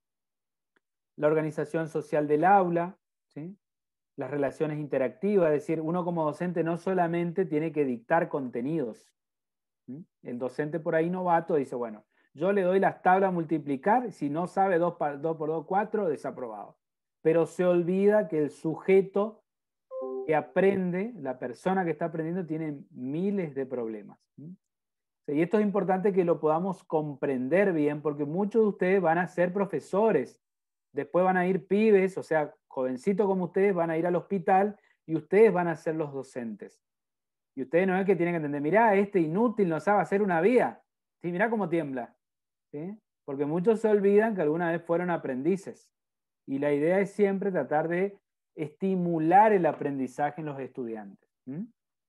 La organización social del aula, ¿sí? Las relaciones interactivas, es decir, uno como docente no solamente tiene que dictar contenidos. ¿Sí? El docente por ahí novato dice, bueno, yo le doy las tablas a multiplicar, si no sabe dos por dos, cuatro, desaprobado. Pero se olvida que el sujeto que aprende, la persona que está aprendiendo, tiene miles de problemas. ¿Sí? Y esto es importante que lo podamos comprender bien, porque muchos de ustedes van a ser profesores, después van a ir pibes, o sea, jovencitos como ustedes, van a ir al hospital y ustedes van a ser los docentes. Y ustedes no es que tienen que entender, mirá, este inútil no sabe hacer una vía. ¿Sí? Mirá cómo tiembla. ¿Sí? Porque muchos se olvidan que alguna vez fueron aprendices. Y la idea es siempre tratar de estimular el aprendizaje en los estudiantes. ¿Mm?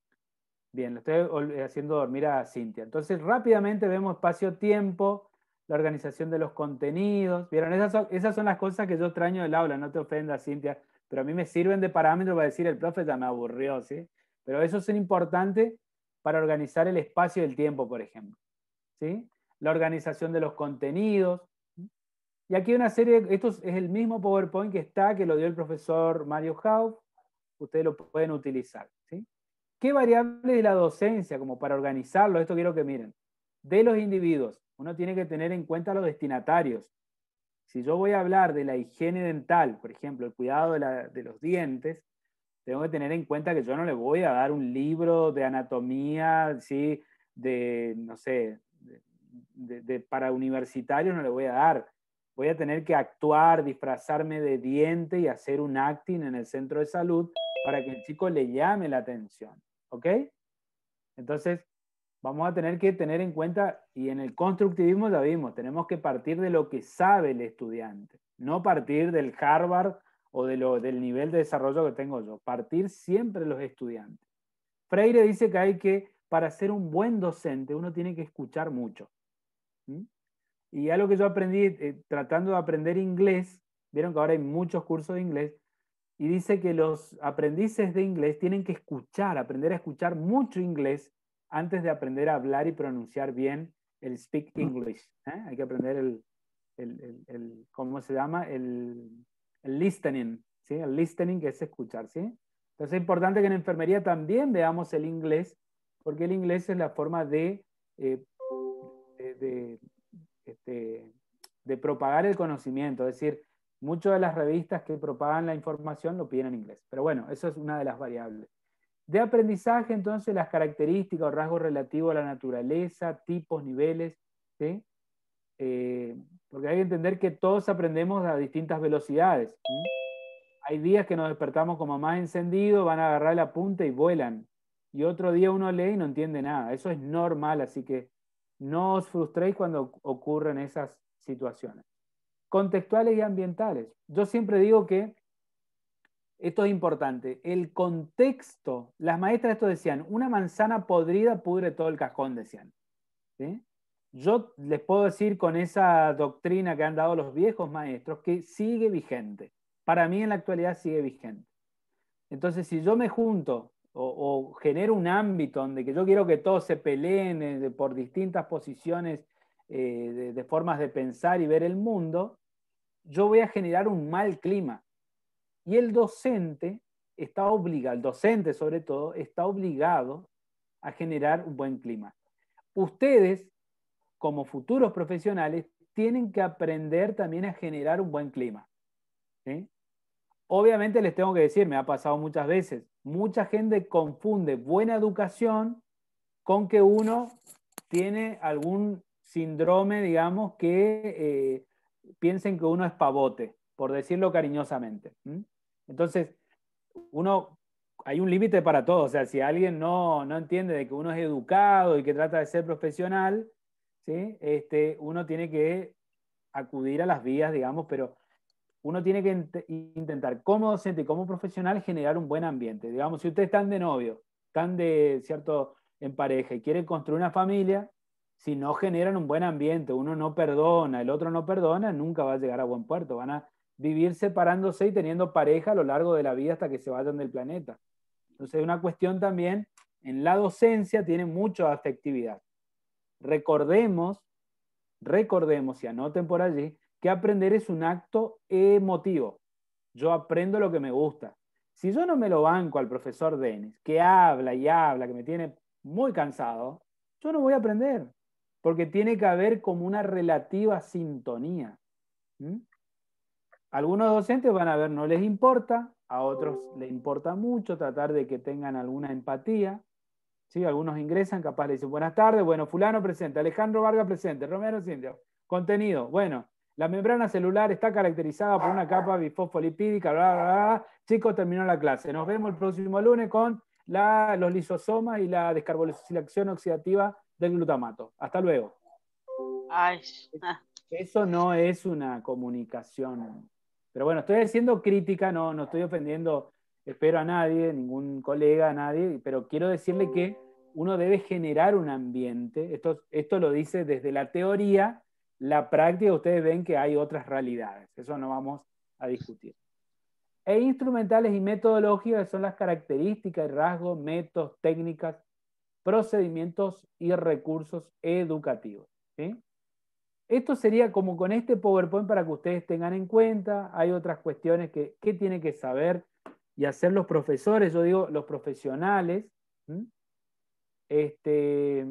Bien, lo estoy haciendo dormir a Cintia. Entonces, rápidamente vemos espacio-tiempo, la organización de los contenidos. ¿Vieron? Esas son, esas son las cosas que yo extraño del aula, no te ofendas, Cintia, pero a mí me sirven de parámetro para decir, el profe ya me aburrió, ¿sí? Pero eso es importante para organizar el espacio y el tiempo, por ejemplo. ¿Sí? La organización de los contenidos. Y aquí hay una serie, esto es el mismo PowerPoint que está, que lo dio el profesor Mario Hauff, ustedes lo pueden utilizar. ¿Sí? ¿Qué variables de la docencia, como para organizarlo? Esto quiero que miren. De los individuos, uno tiene que tener en cuenta los destinatarios. Si yo voy a hablar de la higiene dental, por ejemplo, el cuidado de, la, de los dientes, tengo que tener en cuenta que yo no le voy a dar un libro de anatomía, ¿sí? de, no sé, de, de, de, para universitarios no le voy a dar. Voy a tener que actuar, disfrazarme de diente y hacer un acting en el centro de salud para que el chico le llame la atención. ¿Ok? Entonces, vamos a tener que tener en cuenta, y en el constructivismo ya vimos, tenemos que partir de lo que sabe el estudiante, no partir del Harvard o de lo, del nivel de desarrollo que tengo yo. Partir siempre de los estudiantes. Freire dice que hay que, para ser un buen docente, uno tiene que escuchar mucho. ¿Mm? Y algo que yo aprendí eh, tratando de aprender inglés, vieron que ahora hay muchos cursos de inglés, y dice que los aprendices de inglés tienen que escuchar, aprender a escuchar mucho inglés antes de aprender a hablar y pronunciar bien el speak English. ¿eh? Hay que aprender el, el, el, el ¿cómo se llama? El, el listening, ¿sí? El listening, que es escuchar, ¿sí? Entonces es importante que en enfermería también veamos el inglés, porque el inglés es la forma de, eh, de, de, este, de propagar el conocimiento, es decir, muchas de las revistas que propagan la información lo piden en inglés. Pero bueno, eso es una de las variables. De aprendizaje, entonces, las características o rasgos relativos a la naturaleza, tipos, niveles, ¿sí? Eh, porque hay que entender que todos aprendemos a distintas velocidades. ¿sí? Hay días que nos despertamos como más encendidos, van a agarrar la punta y vuelan. Y otro día uno lee y no entiende nada. Eso es normal, así que no os frustréis cuando ocurren esas situaciones. Contextuales y ambientales. Yo siempre digo que esto es importante. El contexto, las maestras esto decían, una manzana podrida pudre todo el cajón, decían. ¿Sí? Yo les puedo decir con esa doctrina que han dado los viejos maestros que sigue vigente. Para mí en la actualidad sigue vigente. Entonces, si yo me junto o, o genero un ámbito donde que yo quiero que todos se peleen eh, por distintas posiciones eh, de, de formas de pensar y ver el mundo, yo voy a generar un mal clima. Y el docente está obligado, el docente sobre todo, está obligado a generar un buen clima. Ustedes, como futuros profesionales, tienen que aprender también a generar un buen clima. ¿Sí? Obviamente les tengo que decir, me ha pasado muchas veces, mucha gente confunde buena educación con que uno tiene algún síndrome, digamos, que eh, piensen que uno es pavote, por decirlo cariñosamente. ¿Mm? Entonces, uno, hay un límite para todo. O sea, si alguien no, no entiende de que uno es educado y que trata de ser profesional, ¿sí? este, uno tiene que acudir a las vías, digamos, pero uno tiene que int intentar como docente y como profesional generar un buen ambiente. Digamos, si ustedes están de novio, están de, cierto, en pareja y quieren construir una familia, si no generan un buen ambiente, uno no perdona, el otro no perdona, nunca va a llegar a buen puerto. Van a vivir separándose y teniendo pareja a lo largo de la vida hasta que se vayan del planeta. Entonces es una cuestión también, en la docencia tiene mucha afectividad. Recordemos, recordemos y anoten por allí, que aprender es un acto emotivo. Yo aprendo lo que me gusta. Si yo no me lo banco al profesor Denis, que habla y habla, que me tiene muy cansado, yo no voy a aprender, porque tiene que haber como una relativa sintonía. ¿Mm? Algunos docentes van a ver, no les importa, a otros les importa mucho tratar de que tengan alguna empatía. ¿Sí? Algunos ingresan, capaz le dicen, buenas tardes, bueno, fulano presente, Alejandro Vargas presente, Romero Cintia. Contenido, bueno, la membrana celular está caracterizada por una capa bifosfolipídica, bla, bla, bla. Chicos, terminó la clase. Nos vemos el próximo lunes con la, los lisosomas y la descarbonilación oxidativa del glutamato. Hasta luego. Ay. Eso no es una comunicación. Pero bueno, estoy haciendo crítica, no, no estoy ofendiendo, espero a nadie, ningún colega, a nadie, pero quiero decirle que uno debe generar un ambiente. Esto, esto lo dice desde la teoría. La práctica, ustedes ven que hay otras realidades. Eso no vamos a discutir. E instrumentales y metodológicas son las características, rasgos, métodos, técnicas, procedimientos y recursos educativos. ¿Sí? Esto sería como con este PowerPoint para que ustedes tengan en cuenta. Hay otras cuestiones que, que tienen que saber y hacer los profesores, yo digo los profesionales. ¿Mm? Este...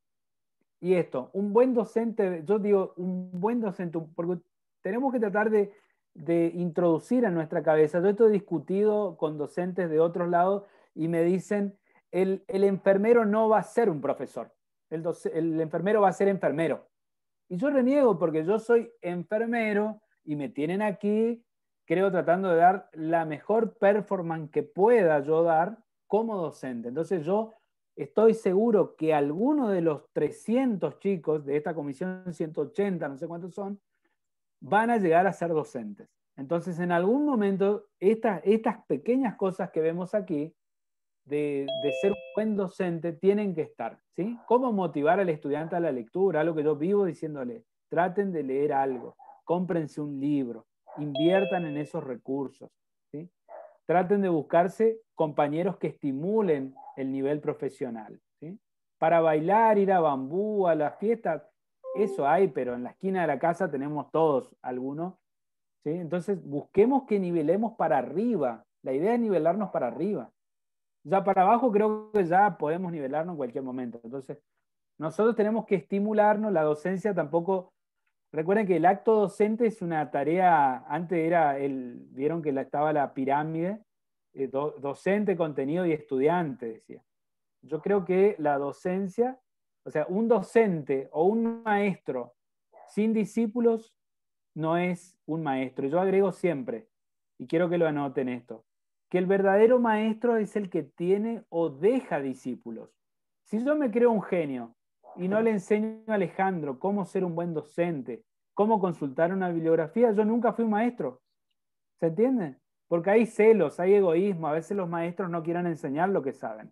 Y esto, un buen docente, yo digo un buen docente, porque tenemos que tratar de, de introducir a nuestra cabeza. Yo esto he discutido con docentes de otros lados y me dicen, el, el enfermero no va a ser un profesor, el, el enfermero va a ser enfermero. Y yo reniego porque yo soy enfermero y me tienen aquí, creo, tratando de dar la mejor performance que pueda yo dar como docente. Entonces yo estoy seguro que algunos de los trescientos chicos de esta comisión ciento ochenta, no sé cuántos son, van a llegar a ser docentes. Entonces, en algún momento, estas, estas pequeñas cosas que vemos aquí, de, de ser un buen docente, tienen que estar, ¿sí? ¿Cómo motivar al estudiante a la lectura? Algo que yo vivo diciéndole, traten de leer algo, cómprense un libro, inviertan en esos recursos, ¿sí? Traten de buscarse compañeros que estimulen el nivel profesional, ¿sí? Para bailar, ir a Bambú, a la fiesta, eso hay, pero en la esquina de la casa tenemos todos algunos, ¿sí? Entonces busquemos que nivelemos para arriba. La idea es nivelarnos para arriba. Ya para abajo creo que ya podemos nivelarnos en cualquier momento. Entonces nosotros tenemos que estimularnos. La docencia tampoco... Recuerden que el acto docente es una tarea, antes era, el, vieron que la, estaba la pirámide, eh, do, docente, contenido y estudiante, decía. Yo creo que la docencia, o sea, un docente o un maestro sin discípulos no es un maestro. Yo agrego siempre, y quiero que lo anoten esto, que el verdadero maestro es el que tiene o deja discípulos. Si yo me creo un genio y no le enseño a Alejandro cómo ser un buen docente, cómo consultar una bibliografía, yo nunca fui un maestro. ¿Se entiende? Porque hay celos, hay egoísmo, a veces los maestros no quieren enseñar lo que saben.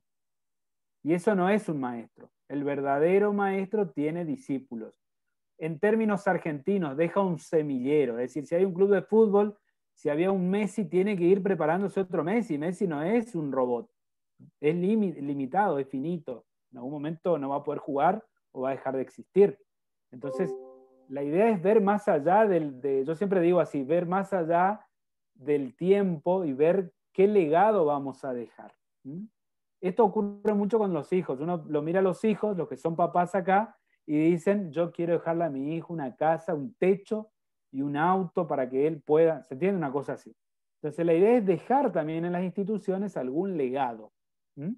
Y eso no es un maestro. El verdadero maestro tiene discípulos. En términos argentinos, deja un semillero. Es decir, si hay un club de fútbol, si había un Messi, tiene que ir preparándose otro Messi. Messi no es un robot. Es limi- limitado, es finito. En algún momento no va a poder jugar o va a dejar de existir. Entonces, la idea es ver más allá del... De, yo siempre digo así, ver más allá del tiempo y ver qué legado vamos a dejar. ¿Mm? Esto ocurre mucho con los hijos. Uno lo mira a los hijos, los que son papás acá, y dicen, yo quiero dejarle a mi hijo una casa, un techo y un auto para que él pueda... ¿Se entiende? Una cosa así. Entonces la idea es dejar también en las instituciones algún legado. ¿Mm?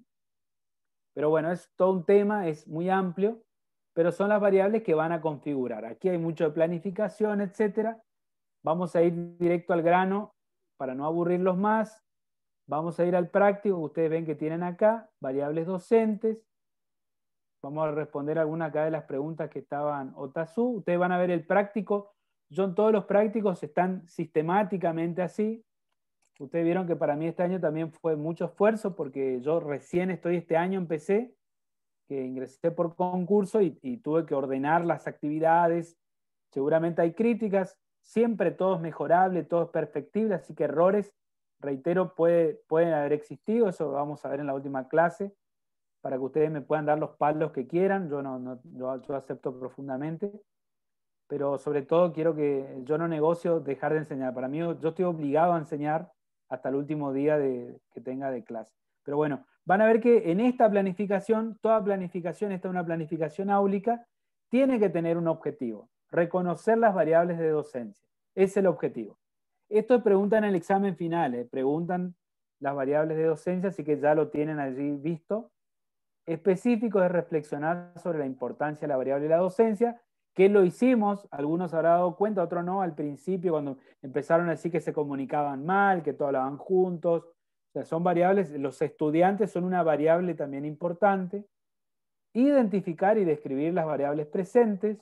Pero bueno, es todo un tema, es muy amplio, pero son las variables que van a configurar. Aquí hay mucho de planificación, etcétera. Vamos a ir directo al grano para no aburrirlos más. Vamos a ir al práctico, ustedes ven que tienen acá, variables docentes. Vamos a responder algunas acá de las preguntas que estaban Otazu. Ustedes van a ver el práctico. Yo en todos los prácticos están sistemáticamente así. Ustedes vieron que para mí este año también fue mucho esfuerzo porque yo recién estoy, este año empecé, que ingresé por concurso y, y tuve que ordenar las actividades. Seguramente hay críticas, siempre todo es mejorable, todo es perfectible, así que errores, reitero, puede, pueden haber existido, eso lo vamos a ver en la última clase, para que ustedes me puedan dar los palos que quieran, yo, no, no, yo, yo acepto profundamente, pero sobre todo quiero que, yo no negocio dejar de enseñar, para mí yo estoy obligado a enseñar hasta el último día de, que tenga de clase. Pero bueno, van a ver que en esta planificación, toda planificación, esta es una planificación áulica, tiene que tener un objetivo, reconocer las variables de docencia, es el objetivo. Esto preguntan en el examen final, eh, preguntan las variables de docencia, así que ya lo tienen allí visto. Específico es reflexionar sobre la importancia de la variable de la docencia, que lo hicimos, algunos habrán dado cuenta, otros no, al principio cuando empezaron a decir que se comunicaban mal, que todos hablaban juntos. O sea, son variables, los estudiantes son una variable también importante. Identificar y describir las variables presentes.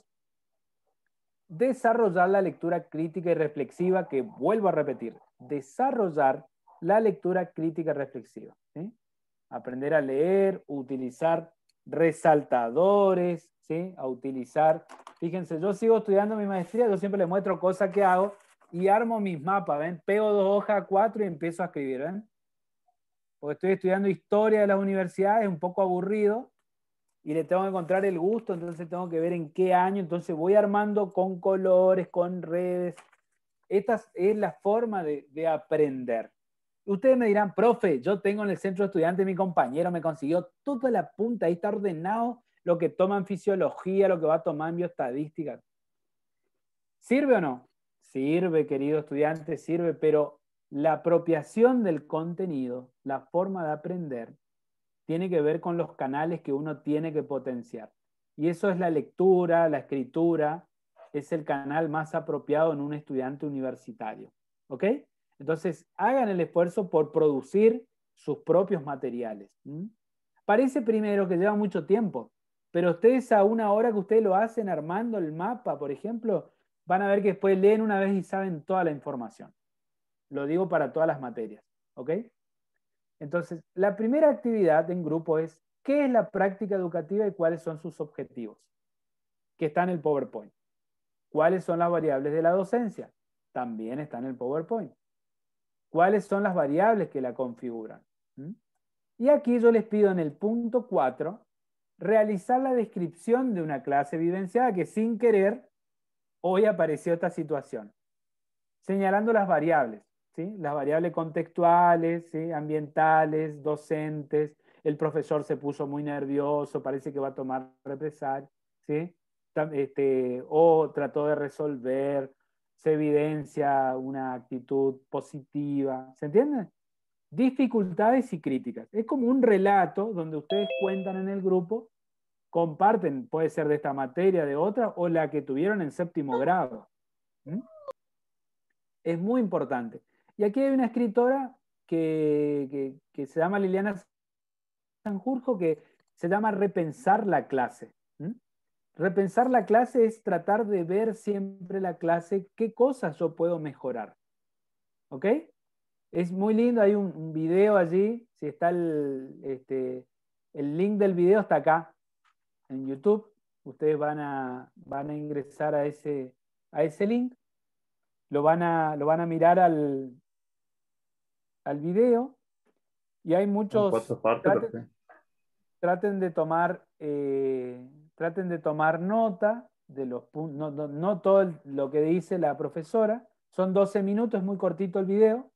Desarrollar la lectura crítica y reflexiva, que vuelvo a repetir, desarrollar la lectura crítica y reflexiva. ¿Sí? Aprender a leer, utilizar resaltadores, ¿sí? A utilizar, fíjense, yo sigo estudiando mi maestría, yo siempre les muestro cosas que hago y armo mis mapas, ¿ven? Pego dos hojas, cuatro y empiezo a escribir, ¿ven? Porque estoy estudiando historia de las universidades, es un poco aburrido, y le tengo que encontrar el gusto, entonces tengo que ver en qué año, entonces voy armando con colores, con redes. Esta es la forma de, de aprender. Ustedes me dirán, profe, yo tengo en el centro de estudiantes, mi compañero me consiguió toda la punta, ahí está ordenado lo que toma en fisiología, lo que va a tomar en bioestadística. ¿Sirve o no? Sirve, querido estudiante, sirve, pero la apropiación del contenido, la forma de aprender, tiene que ver con los canales que uno tiene que potenciar. Y eso es la lectura, la escritura, es el canal más apropiado en un estudiante universitario. ¿Ok? Entonces, hagan el esfuerzo por producir sus propios materiales. ¿Mm? Parece primero que lleva mucho tiempo, pero ustedes a una hora que ustedes lo hacen armando el mapa, por ejemplo, van a ver que después leen una vez y saben toda la información. Lo digo para todas las materias, ¿ok? Entonces, la primera actividad en grupo es ¿qué es la práctica educativa y cuáles son sus objetivos? Que está en el PowerPoint. ¿Cuáles son las variables de la docencia? También está en el PowerPoint. ¿Cuáles son las variables que la configuran? ¿Mm? Y aquí yo les pido en el punto cuatro realizar la descripción de una clase vivenciada que sin querer hoy apareció esta situación. Señalando las variables, ¿sí? Las variables contextuales, ¿sí? Ambientales, docentes, el profesor se puso muy nervioso, parece que va a tomar represalia, ¿sí? Este, o trató de resolver, se evidencia una actitud positiva, ¿se entiende? Dificultades y críticas. Es como un relato donde ustedes cuentan en el grupo, comparten, puede ser de esta materia, de otra, o la que tuvieron en séptimo grado. ¿Mm? Es muy importante. Y aquí hay una escritora que, que, que se llama Liliana Sanjurjo, que se llama Repensar la clase. ¿Mm? Repensar la clase es tratar de ver siempre la clase, qué cosas yo puedo mejorar. ¿Ok? Es muy lindo, hay un, un video allí, si está el, este, el link del video está acá, en YouTube. Ustedes van a, van a ingresar a ese, a ese link, lo van a, lo van a mirar al, al video, y hay muchos... cuatro partes, traten, perfecto. traten de tomar, eh, traten de tomar nota de los puntos, no, no, no todo el, lo que dice la profesora, son doce minutos, es muy cortito el video.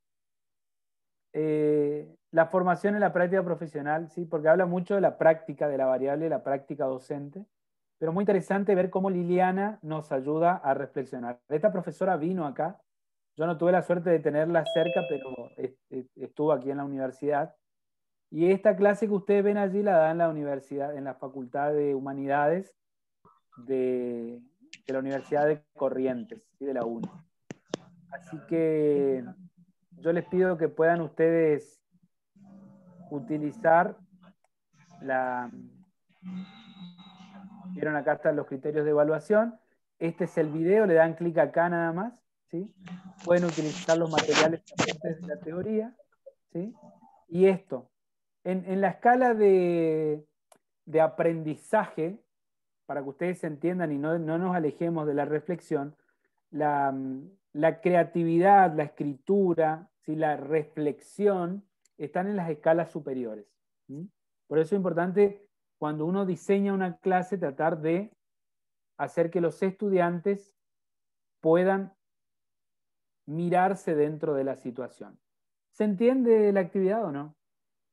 Eh, la formación en la práctica profesional, ¿sí? Porque habla mucho de la práctica, de la variable de la práctica docente, pero muy interesante ver cómo Liliana nos ayuda a reflexionar. Esta profesora vino acá, yo no tuve la suerte de tenerla cerca, pero estuvo aquí en la universidad, y esta clase que ustedes ven allí la da en la universidad, en la Facultad de Humanidades de, de la Universidad de Corrientes, ¿sí? De la U N E. Así que yo les pido que puedan ustedes utilizar la... Vieron acá están los criterios de evaluación. Este es el video, le dan clic acá nada más, ¿sí? Pueden utilizar los materiales de la teoría, ¿sí? Y esto, en, en la escala de, de aprendizaje, para que ustedes entiendan y no, no nos alejemos de la reflexión, la, la creatividad, la escritura, ¿sí? La reflexión, están en las escalas superiores. ¿Sí? Por eso es importante, cuando uno diseña una clase, tratar de hacer que los estudiantes puedan mirarse dentro de la situación. ¿Se entiende la actividad o no?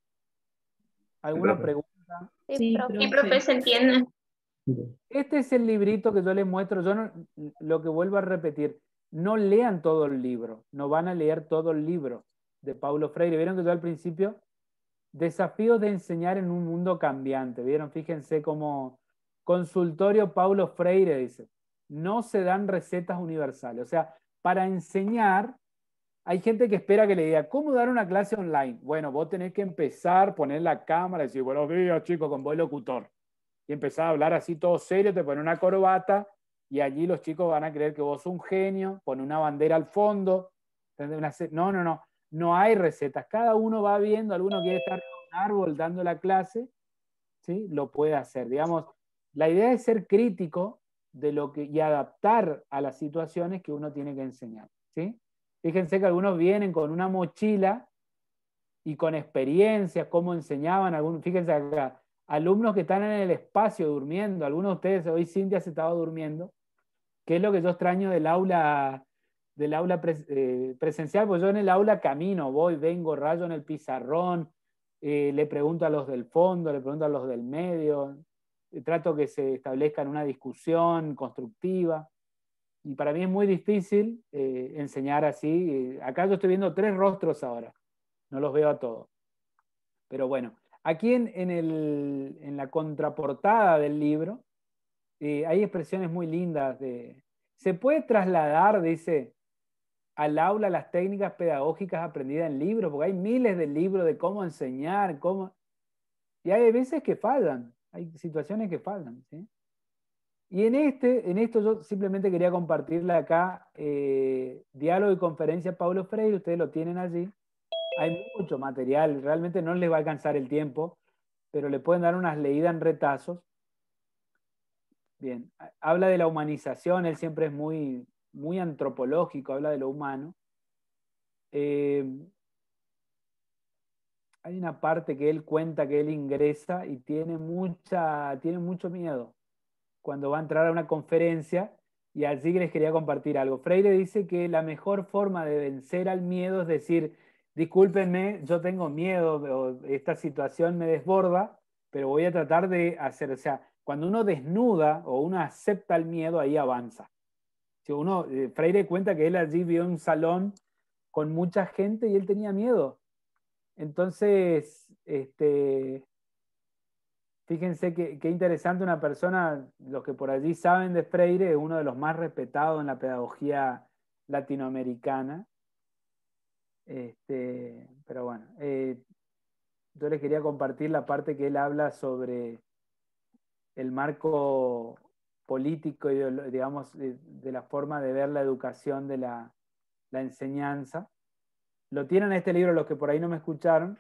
¿Alguna Sí, pregunta? Sí, profe. Sí, profe, se entiende. Este es el librito que yo les muestro. Yo no, lo que vuelvo a repetir, no lean todo el libro, no van a leer todo el libro de Paulo Freire. Vieron que yo al principio, desafíos de enseñar en un mundo cambiante. Vieron, fíjense cómo consultorio Paulo Freire dice, no se dan recetas universales. O sea, para enseñar, hay gente que espera que le diga, ¿cómo dar una clase online? Bueno, vos tenés que empezar, poner la cámara y decir, buenos días chicos, con voz locutor. Y empezar a hablar así todo serio, te pone una corbata y allí los chicos van a creer que vos sos un genio, pone una bandera al fondo. No, no, no, no hay recetas. Cada uno va viendo, alguno quiere estar en un árbol dando la clase, ¿sí? Lo puede hacer. Digamos, la idea es ser crítico de lo que, y adaptar a las situaciones que uno tiene que enseñar, ¿sí? Fíjense que algunos vienen con una mochila y con experiencias, cómo enseñaban, algunos, fíjense acá, alumnos que están en el espacio durmiendo, algunos de ustedes, hoy Cintia se estaba durmiendo, que es lo que yo extraño del aula, del aula pres, eh, presencial, pues yo en el aula camino, voy, vengo, rayo en el pizarrón, eh, le pregunto a los del fondo, le pregunto a los del medio, eh, trato que se establezca una discusión constructiva, y para mí es muy difícil eh, enseñar así. Eh, acá yo estoy viendo tres rostros ahora, no los veo a todos, pero bueno. Aquí en, en, el, en la contraportada del libro eh, hay expresiones muy lindas. De, se puede trasladar, dice, al aula las técnicas pedagógicas aprendidas en libros, porque hay miles de libros de cómo enseñar, cómo... y hay veces que fallan, hay situaciones que fallan, ¿sí? Y en, este, en esto yo simplemente quería compartirle acá eh, diálogo y conferencia Paulo Freire, ustedes lo tienen allí. Hay mucho material, realmente no les va a alcanzar el tiempo, pero le pueden dar unas leídas en retazos. Bien, habla de la humanización, él siempre es muy, muy antropológico, habla de lo humano. Eh, hay una parte que él cuenta que él ingresa y tiene, mucha, tiene mucho miedo cuando va a entrar a una conferencia, y allí les quería compartir algo. Freire dice que la mejor forma de vencer al miedo es decir, discúlpenme, yo tengo miedo, o esta situación me desborda, pero voy a tratar de hacer, o sea, cuando uno desnuda o uno acepta el miedo, ahí avanza. Si uno, eh, Freire cuenta que él allí vio un salón con mucha gente y él tenía miedo. Entonces, este, fíjense qué que interesante una persona, los que por allí saben de Freire, es uno de los más respetados en la pedagogía latinoamericana. Este, pero bueno, eh, yo les quería compartir la parte que él habla sobre el marco político y digamos de, de la forma de ver la educación de la, la enseñanza. Lo tienen en este libro los que por ahí no me escucharon.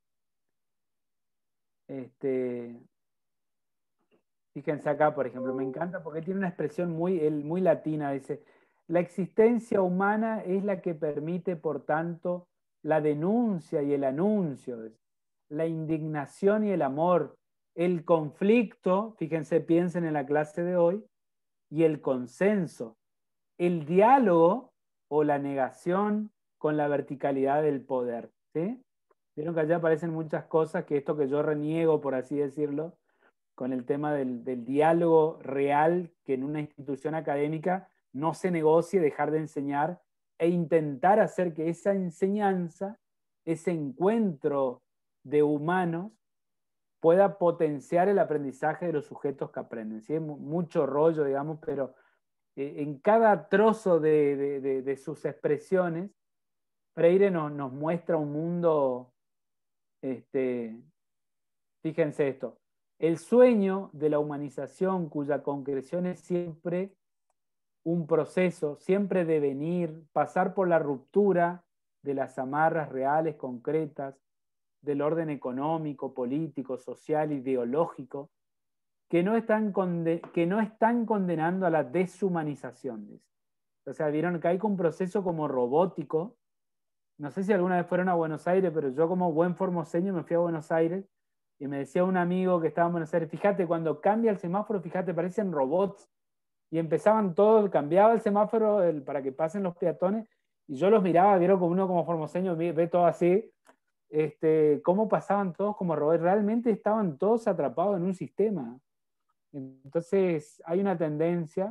Este, fíjense acá, por ejemplo, me encanta porque tiene una expresión muy, muy latina. Dice, la existencia humana es la que permite, por tanto, la denuncia y el anuncio, la indignación y el amor, el conflicto, fíjense, piensen en la clase de hoy, y el consenso, el diálogo o la negación con la verticalidad del poder. ¿Sí? Vieron que allá aparecen muchas cosas que esto que yo reniego, por así decirlo, con el tema del, del diálogo real, que en una institución académica no se negocie dejar de enseñar e intentar hacer que esa enseñanza, ese encuentro de humanos, pueda potenciar el aprendizaje de los sujetos que aprenden. ¿Sí? Mucho rollo, digamos, pero eh, en cada trozo de, de, de, de sus expresiones, Freire nos, nos muestra un mundo, este, fíjense esto, el sueño de la humanización cuya concreción es siempre un proceso, siempre devenir, pasar por la ruptura de las amarras reales, concretas, del orden económico, político, social, ideológico, que no están, que no están condenando a la deshumanización. O sea, vieron que hay un proceso como robótico. No sé si alguna vez fueron a Buenos Aires, pero yo como buen formoseño me fui a Buenos Aires y me decía un amigo que estaba en Buenos Aires, fíjate, cuando cambia el semáforo, fíjate, parecen robots. Y empezaban todos, cambiaba el semáforo el, para que pasen los peatones, y yo los miraba, vieron como uno como formoseño ve, ve todo así, este, cómo pasaban todos como robots, realmente estaban todos atrapados en un sistema. Entonces hay una tendencia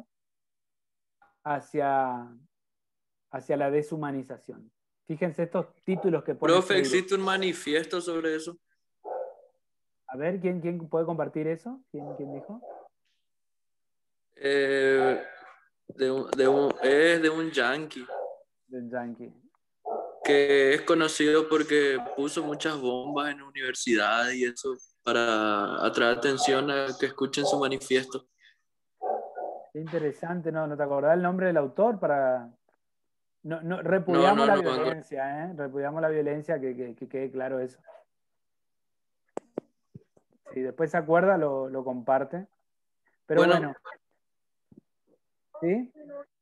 hacia, hacia la deshumanización. Fíjense estos títulos que ponen. Profe, ¿existe un manifiesto sobre eso? A ver, ¿quién, quién puede compartir eso? ¿Quién, quién dijo? Eh, de un, de un, es de un yanqui. Del yanqui. Que es conocido porque puso muchas bombas en universidades y eso para atraer atención a que escuchen su manifiesto. Qué interesante, ¿no? ¿No te acordás el nombre del autor? Para... No, no, repudiamos no, no, la no, violencia, ¿eh? Repudiamos la violencia, que, que, que quede claro eso. Si después se acuerda, lo, lo comparte. Pero bueno. bueno. ¿Sí?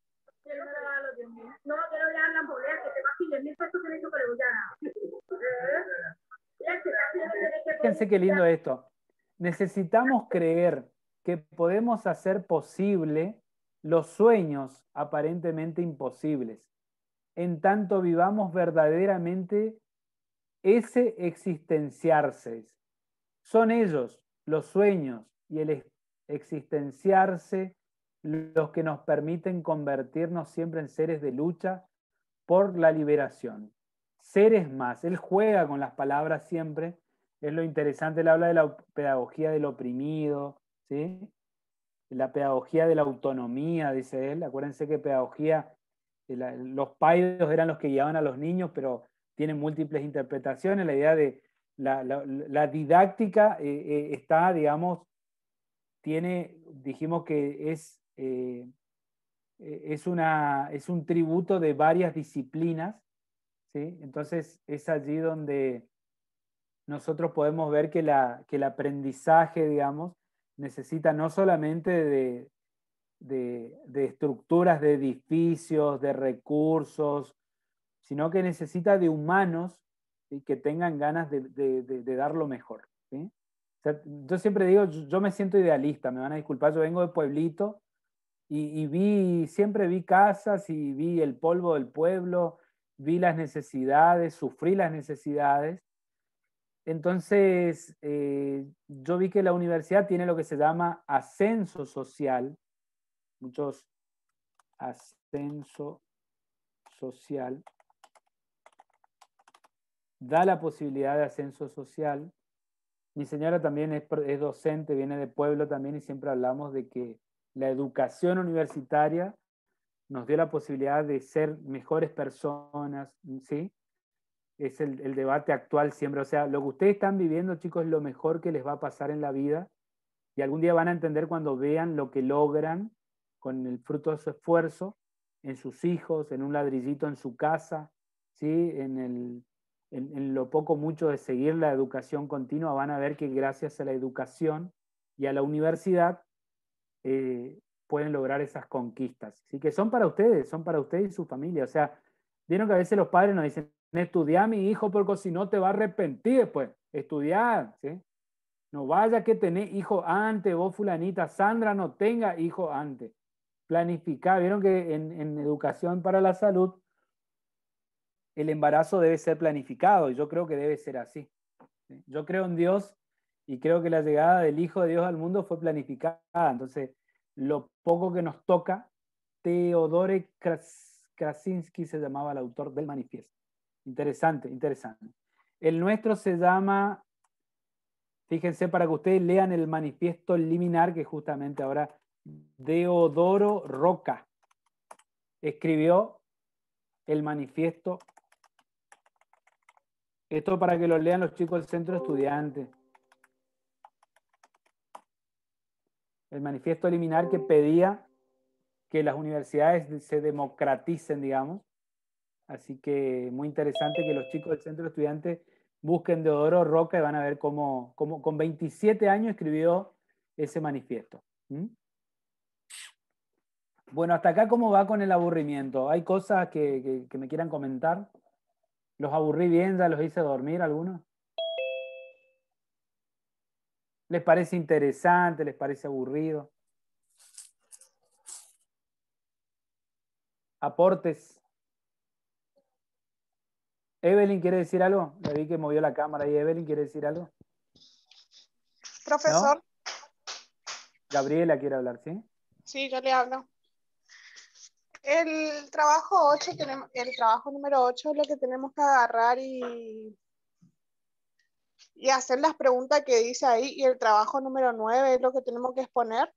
Fíjense qué lindo esto. Necesitamos creer que podemos hacer posible los sueños aparentemente imposibles, en tanto vivamos verdaderamente ese existenciarse. Son ellos, los sueños y el existenciarse, los que nos permiten convertirnos siempre en seres de lucha por la liberación. Seres más. Él juega con las palabras siempre. Es lo interesante. Él habla de la pedagogía del oprimido, ¿sí? La pedagogía de la autonomía, dice él. Acuérdense que pedagogía, los paidos eran los que guiaban a los niños, pero tienen múltiples interpretaciones. La idea de la, la, la didáctica eh, eh, está, digamos, tiene, dijimos que es, eh, es, una, es un tributo de varias disciplinas, ¿sí? Entonces es allí donde nosotros podemos ver que, la, que el aprendizaje, digamos, necesita no solamente de, de, de estructuras de edificios, de recursos, sino que necesita de humanos, ¿sí? Que tengan ganas de, de, de, de dar lo mejor, ¿sí? O sea, yo siempre digo, yo, yo me siento idealista, me van a disculpar, yo vengo de pueblito y, y vi, siempre vi casas y vi el polvo del pueblo, vi las necesidades, sufrí las necesidades. Entonces, eh, yo vi que la universidad tiene lo que se llama ascenso social, muchos ascenso social, da la posibilidad de ascenso social. Mi señora también es, es docente, viene de pueblo también, y siempre hablamos de que la educación universitaria nos dio la posibilidad de ser mejores personas, ¿sí? Es el, el debate actual siempre. O sea, lo que ustedes están viviendo, chicos, es lo mejor que les va a pasar en la vida, y algún día van a entender cuando vean lo que logran con el fruto de su esfuerzo en sus hijos, en un ladrillito en su casa, ¿sí? En, el, en, en lo poco mucho de seguir la educación continua, van a ver que gracias a la educación y a la universidad eh, pueden lograr esas conquistas. Así que son para ustedes, son para ustedes y su familia. O sea, vieron que a veces los padres nos dicen, estudiá, mi hijo, porque si no te va a arrepentir después. Estudiar, ¿sí? No vaya que tenés hijo antes, vos fulanita, Sandra no tenga hijo antes. Planificar. Vieron que en, en educación para la salud el embarazo debe ser planificado, y yo creo que debe ser así, ¿sí? Yo creo en Dios y creo que la llegada del Hijo de Dios al mundo fue planificada. Entonces, lo poco que nos toca, Teodore Krasinski se llamaba el autor del manifiesto. Interesante, interesante. El nuestro se llama, fíjense, para que ustedes lean el manifiesto liminar, que justamente ahora Deodoro Roca escribió el manifiesto. Esto para que lo lean los chicos del centro de estudiantes. El manifiesto liminar que pedía que las universidades se democraticen, digamos. Así que muy interesante que los chicos del centro de estudiantes busquen Deodoro Roca y van a ver cómo, cómo con veintisiete años escribió ese manifiesto. ¿Mm? Bueno, hasta acá, ¿cómo va con el aburrimiento? ¿Hay cosas que, que, que me quieran comentar? ¿Los aburrí bien? ¿Ya los hice dormir algunos? ¿Les parece interesante? ¿Les parece aburrido? ¿Aportes? ¿Evelyn quiere decir algo? Le vi que movió la cámara y Evelyn quiere decir algo. Profesor. ¿No? Gabriela quiere hablar, ¿sí? Sí, yo le hablo. El trabajo ocho, tenemos, el trabajo número ocho es lo que tenemos que agarrar y, y hacer las preguntas que dice ahí, y el trabajo número nueve es lo que tenemos que exponer.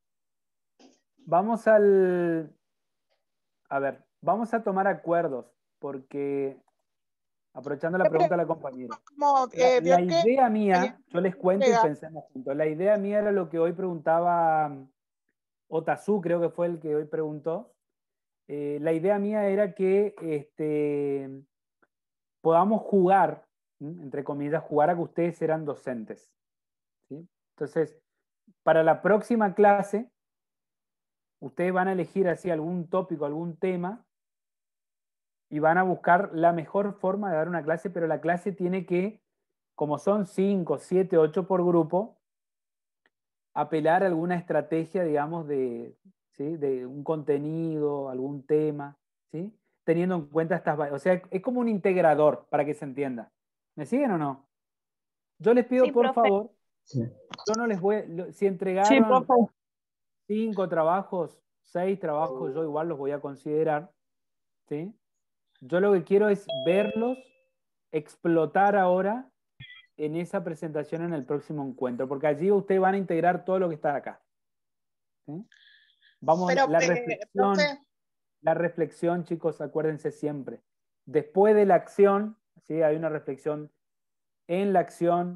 Vamos al... A ver, vamos a tomar acuerdos, porque... Aprovechando la pregunta de la compañera. Como, la, eh, la idea que... mía, yo les cuento y pensemos juntos. La idea mía era lo que hoy preguntaba Otazu, creo que fue el que hoy preguntó. Eh, la idea mía era que este, podamos jugar, ¿sí? Entre comillas, jugar a que ustedes eran docentes, ¿sí? Entonces, para la próxima clase, ustedes van a elegir así algún tópico, algún tema, y van a buscar la mejor forma de dar una clase, pero la clase tiene que, como son cinco, siete, ocho por grupo, apelar a alguna estrategia, digamos, de, ¿sí? de un contenido, algún tema, ¿sí? Teniendo en cuenta estas... O sea, es como un integrador, para que se entienda. ¿Me siguen o no? Yo les pido, sí, por profe. favor, sí. Yo no les voy... Si entregaron sí, cinco trabajos, seis trabajos, yo igual los voy a considerar, ¿sí? Yo lo que quiero es verlos explotar ahora en esa presentación en el próximo encuentro, porque allí ustedes van a integrar todo lo que está acá. ¿Sí? Vamos, Pero, la reflexión, eh, la reflexión, chicos, acuérdense siempre. Después de la acción, ¿sí? Hay una reflexión en la acción,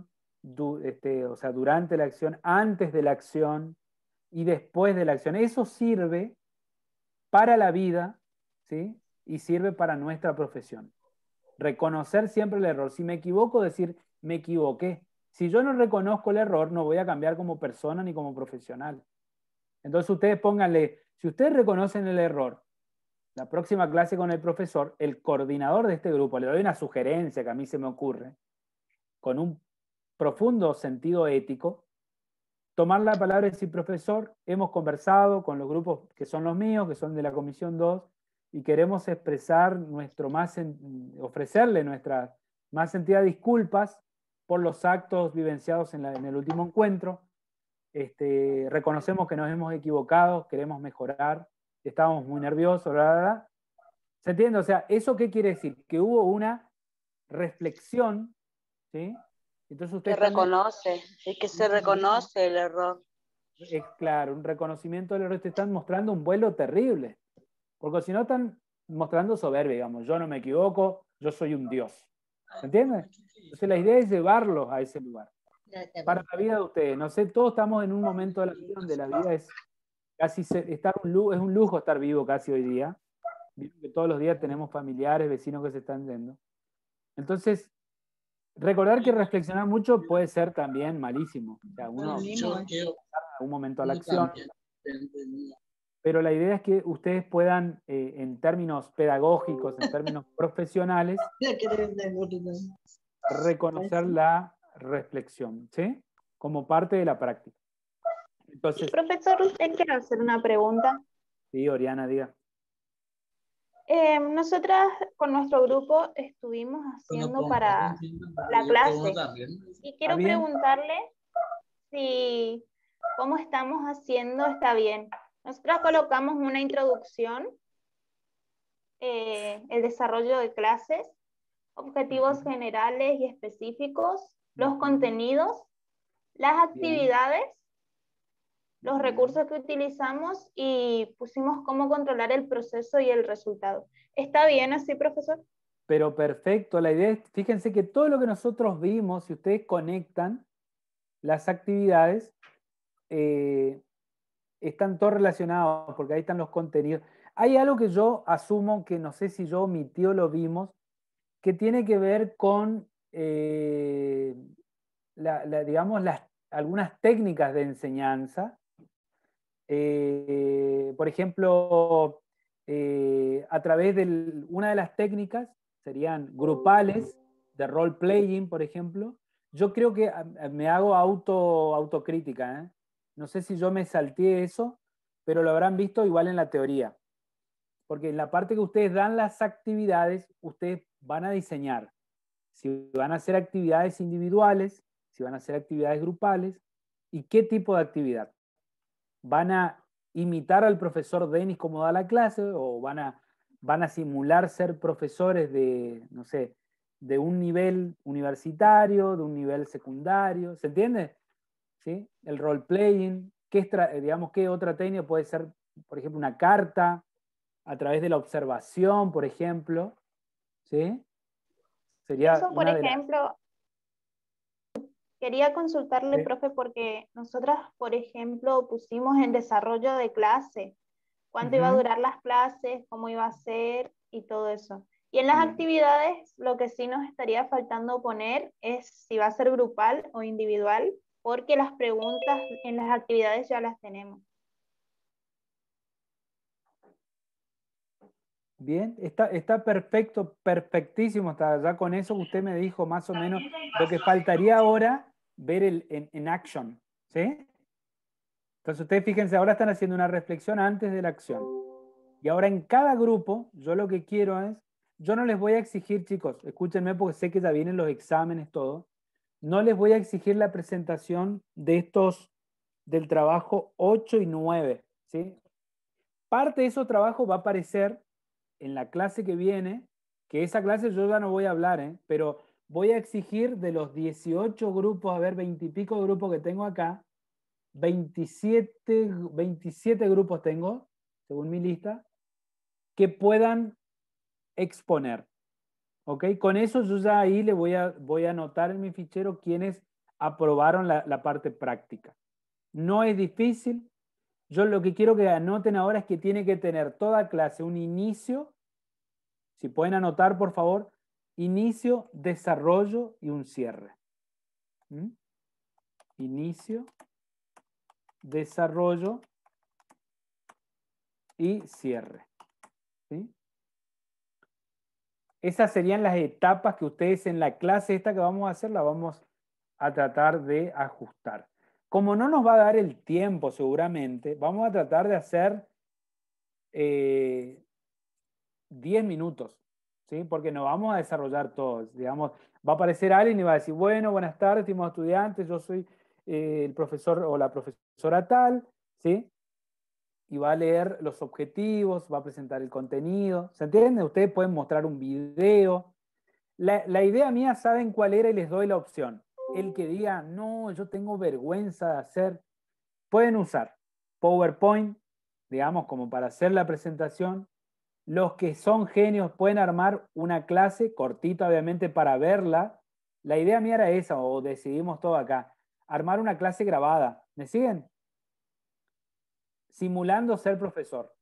du- este, o sea, durante la acción, antes de la acción y después de la acción. Eso sirve para la vida, ¿sí? Y sirve para nuestra profesión. Reconocer siempre el error. Si me equivoco, decir, me equivoqué. Si yo no reconozco el error, no voy a cambiar como persona ni como profesional. Entonces ustedes pónganle, si ustedes reconocen el error, la próxima clase con el profesor, el coordinador de este grupo, le doy una sugerencia que a mí se me ocurre, con un profundo sentido ético, tomar la palabra y decir, profesor, hemos conversado con los grupos que son los míos, que son de la Comisión dos, y queremos expresar nuestro más, ofrecerle nuestras más sentidas disculpas por los actos vivenciados en, la, en el último encuentro. Este, reconocemos que nos hemos equivocado, queremos mejorar, estábamos muy nerviosos, bla, bla, bla. ¿Se entiende? O sea, ¿eso qué quiere decir? Que hubo una reflexión, ¿sí? Entonces Que ustedes también, reconoce, y que se reconoce el error. es claro, un reconocimiento del error, te están mostrando un vuelo terrible. Porque si no están mostrando soberbia, digamos, yo no me equivoco, yo soy un dios. ¿Se entiende? Entonces la idea es llevarlos a ese lugar. Para la vida de ustedes, no sé, todos estamos en un momento de la vida donde la vida es casi, se- estar un lujo, es un lujo estar vivo casi hoy día. Vieron que todos los días tenemos familiares, vecinos que se están yendo. Entonces, recordar que reflexionar mucho puede ser también malísimo. O sea, uno pasar en algún momento a la acción. Pero la idea es que ustedes puedan, eh, en términos pedagógicos, en términos profesionales, reconocer la reflexión, ¿sí? Como parte de la práctica. Entonces, Profesor, usted quiere hacer una pregunta. sí, Oriana, diga. Eh, nosotras con nuestro grupo estuvimos haciendo para la clase y quiero bien? preguntarle si cómo estamos haciendo está bien. Nosotras colocamos una introducción, eh, el desarrollo de clases, objetivos generales y específicos, los contenidos, las actividades, los recursos que utilizamos y pusimos cómo controlar el proceso y el resultado. ¿Está bien así, profesor? Pero perfecto, la idea es, fíjense que todo lo que nosotros vimos, si ustedes conectan las actividades, eh, están todos relacionados, porque ahí están los contenidos. Hay algo que yo asumo que no sé si yo o mi tío lo vimos, que tiene que ver con, eh, la, la, digamos, las, algunas técnicas de enseñanza. Eh, por ejemplo, eh, a través de una de las técnicas serían grupales, de role-playing, por ejemplo. Yo creo que me hago auto, autocrítica, ¿eh? No sé si yo me salteé eso, pero lo habrán visto igual en la teoría. Porque en la parte que ustedes dan las actividades, ustedes van a diseñar si van a hacer actividades individuales, si van a hacer actividades grupales, y qué tipo de actividad. ¿Van a imitar al profesor Denis como da la clase o van a, van a simular ser profesores de, no sé, de un nivel universitario, de un nivel secundario? ¿Se entiende? ¿Sí? El role-playing, ¿qué, digamos, qué otra técnica puede ser, por ejemplo, una carta a través de la observación, por ejemplo? ¿Sí? Sería Eso, por una de ejemplo, quería consultarle, las... profe, porque nosotras, por ejemplo, pusimos en desarrollo de clase, cuánto iba a Ujú. durar las clases, cómo iba a ser y todo eso. Y en las Bien. actividades, lo que sí nos estaría faltando poner es si va a ser grupal o individual, porque las preguntas en las actividades ya las tenemos. Bien, está, está perfecto, perfectísimo. Está ya con eso usted me dijo más o menos lo que faltaría ahora ver el, en, en action, ¿sí? Entonces ustedes fíjense, ahora están haciendo una reflexión antes de la acción. Y ahora en cada grupo, yo lo que quiero es, yo no les voy a exigir, chicos, escúchenme porque sé que ya vienen los exámenes, todo. No les voy a exigir la presentación de estos, del trabajo ocho y nueve, ¿sí? Parte de esos trabajos va a aparecer en la clase que viene, que esa clase yo ya no voy a hablar, ¿eh? Pero voy a exigir de los dieciocho grupos, a ver, veinte y pico de grupos que tengo acá, veintisiete, veintisiete grupos tengo, según mi lista, que puedan exponer. ¿Ok? Con eso yo ya ahí le voy a, voy a anotar en mi fichero quiénes aprobaron la, la parte práctica. No es difícil. Yo lo que quiero que anoten ahora es que tiene que tener toda clase un inicio, si pueden anotar por favor, inicio, desarrollo y un cierre. ¿Mm? Inicio, desarrollo y cierre. ¿Sí? Esas serían las etapas que ustedes en la clase esta que vamos a hacer la vamos a tratar de ajustar. Como no nos va a dar el tiempo seguramente, vamos a tratar de hacer eh, diez minutos, ¿sí? Porque no vamos a desarrollar todos. Digamos, va a aparecer alguien y va a decir, bueno, buenas tardes, estimados estudiantes, yo soy eh, el profesor o la profesora tal, ¿sí? Y va a leer los objetivos, va a presentar el contenido. ¿Se entiende? Ustedes pueden mostrar un video. La, la idea mía, ¿saben cuál era? Y les doy la opción. El que diga, no, yo tengo vergüenza de hacer, pueden usar PowerPoint, digamos, como para hacer la presentación. Los que son genios pueden armar una clase cortita, obviamente, para verla. La idea mía era esa, o decidimos todo acá, armar una clase grabada. ¿Me siguen? Simulando ser profesor.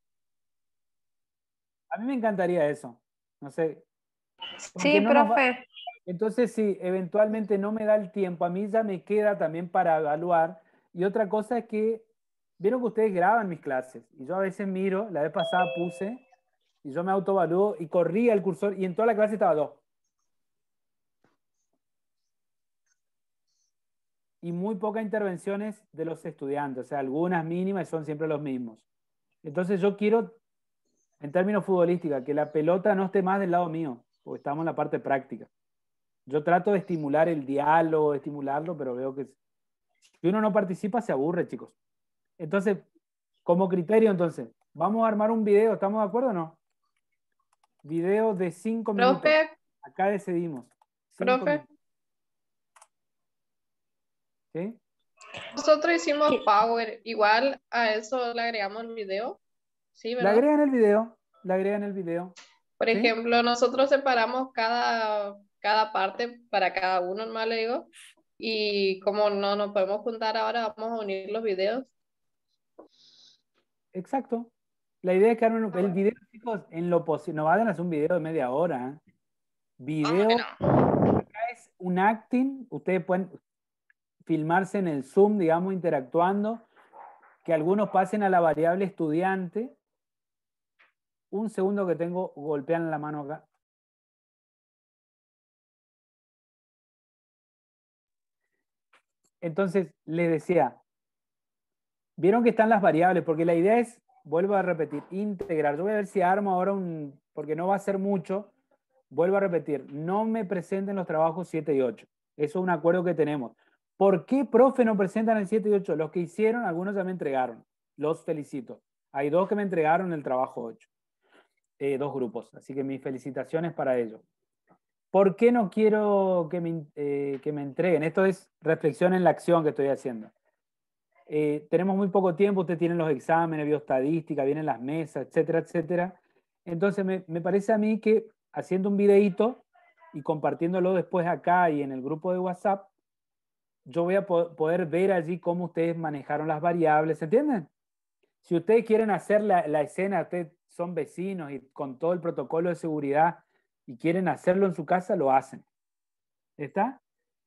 A mí me encantaría eso. No sé. Sí, No profe. va... Entonces, si eventualmente no me da el tiempo, a mí ya me queda también para evaluar. Y otra cosa es que, vieron que ustedes graban mis clases. Y yo a veces miro, la vez pasada puse, y yo me autoevalúo y corría el cursor, y en toda la clase estaba dos. Y muy pocas intervenciones de los estudiantes, o sea, algunas mínimas y son siempre los mismos. Entonces yo quiero, en términos futbolísticos, que la pelota no esté más del lado mío, porque estamos en la parte práctica. Yo trato de estimular el diálogo, de estimularlo, pero veo que si uno no participa se aburre, chicos. Entonces, como criterio, entonces, vamos a armar un video, ¿estamos de acuerdo o no? Video de cinco minutos. Profe. Acá decidimos. Profe. Minutos. ¿Sí? Nosotros hicimos Power, igual a eso le agregamos el video. Sí, Le ¿verdad? agregan el video, le agregan el video. Por ¿Sí? ejemplo, nosotros separamos cada, cada parte para cada uno, nomás le digo. Y como no nos podemos juntar ahora, vamos a unir los videos. Exacto. La idea es que armen el video, chicos, en lo posible. No vayan a hacer un video de media hora. ¿eh? Video. Acá es un acting. Ustedes pueden filmarse en el Zoom, digamos, interactuando. Que algunos pasen a la variable estudiante. Un segundo que tengo, golpean la mano acá. Entonces, les decía, vieron que están las variables, porque la idea es, vuelvo a repetir, integrar. Yo voy a ver si armo ahora un, porque no va a ser mucho, vuelvo a repetir, no me presenten los trabajos siete y ocho. Eso es un acuerdo que tenemos. ¿Por qué, profe, no presentan el siete y ocho? Los que hicieron, algunos ya me entregaron. Los felicito. Hay dos que me entregaron el trabajo ocho. Eh, dos grupos, así que mis felicitaciones para ellos. ¿Por qué no quiero que me, eh, que me entreguen? Esto es reflexión en la acción que estoy haciendo. Eh, tenemos muy poco tiempo, ustedes tienen los exámenes, bioestadística, vienen las mesas, etcétera, etcétera. Entonces me, me parece a mí que haciendo un videíto y compartiéndolo después acá y en el grupo de WhatsApp, yo voy a po poder ver allí cómo ustedes manejaron las variables, ¿entienden? Si ustedes quieren hacer la, la escena, ustedes son vecinos y con todo el protocolo de seguridad y quieren hacerlo en su casa, lo hacen. ¿Está?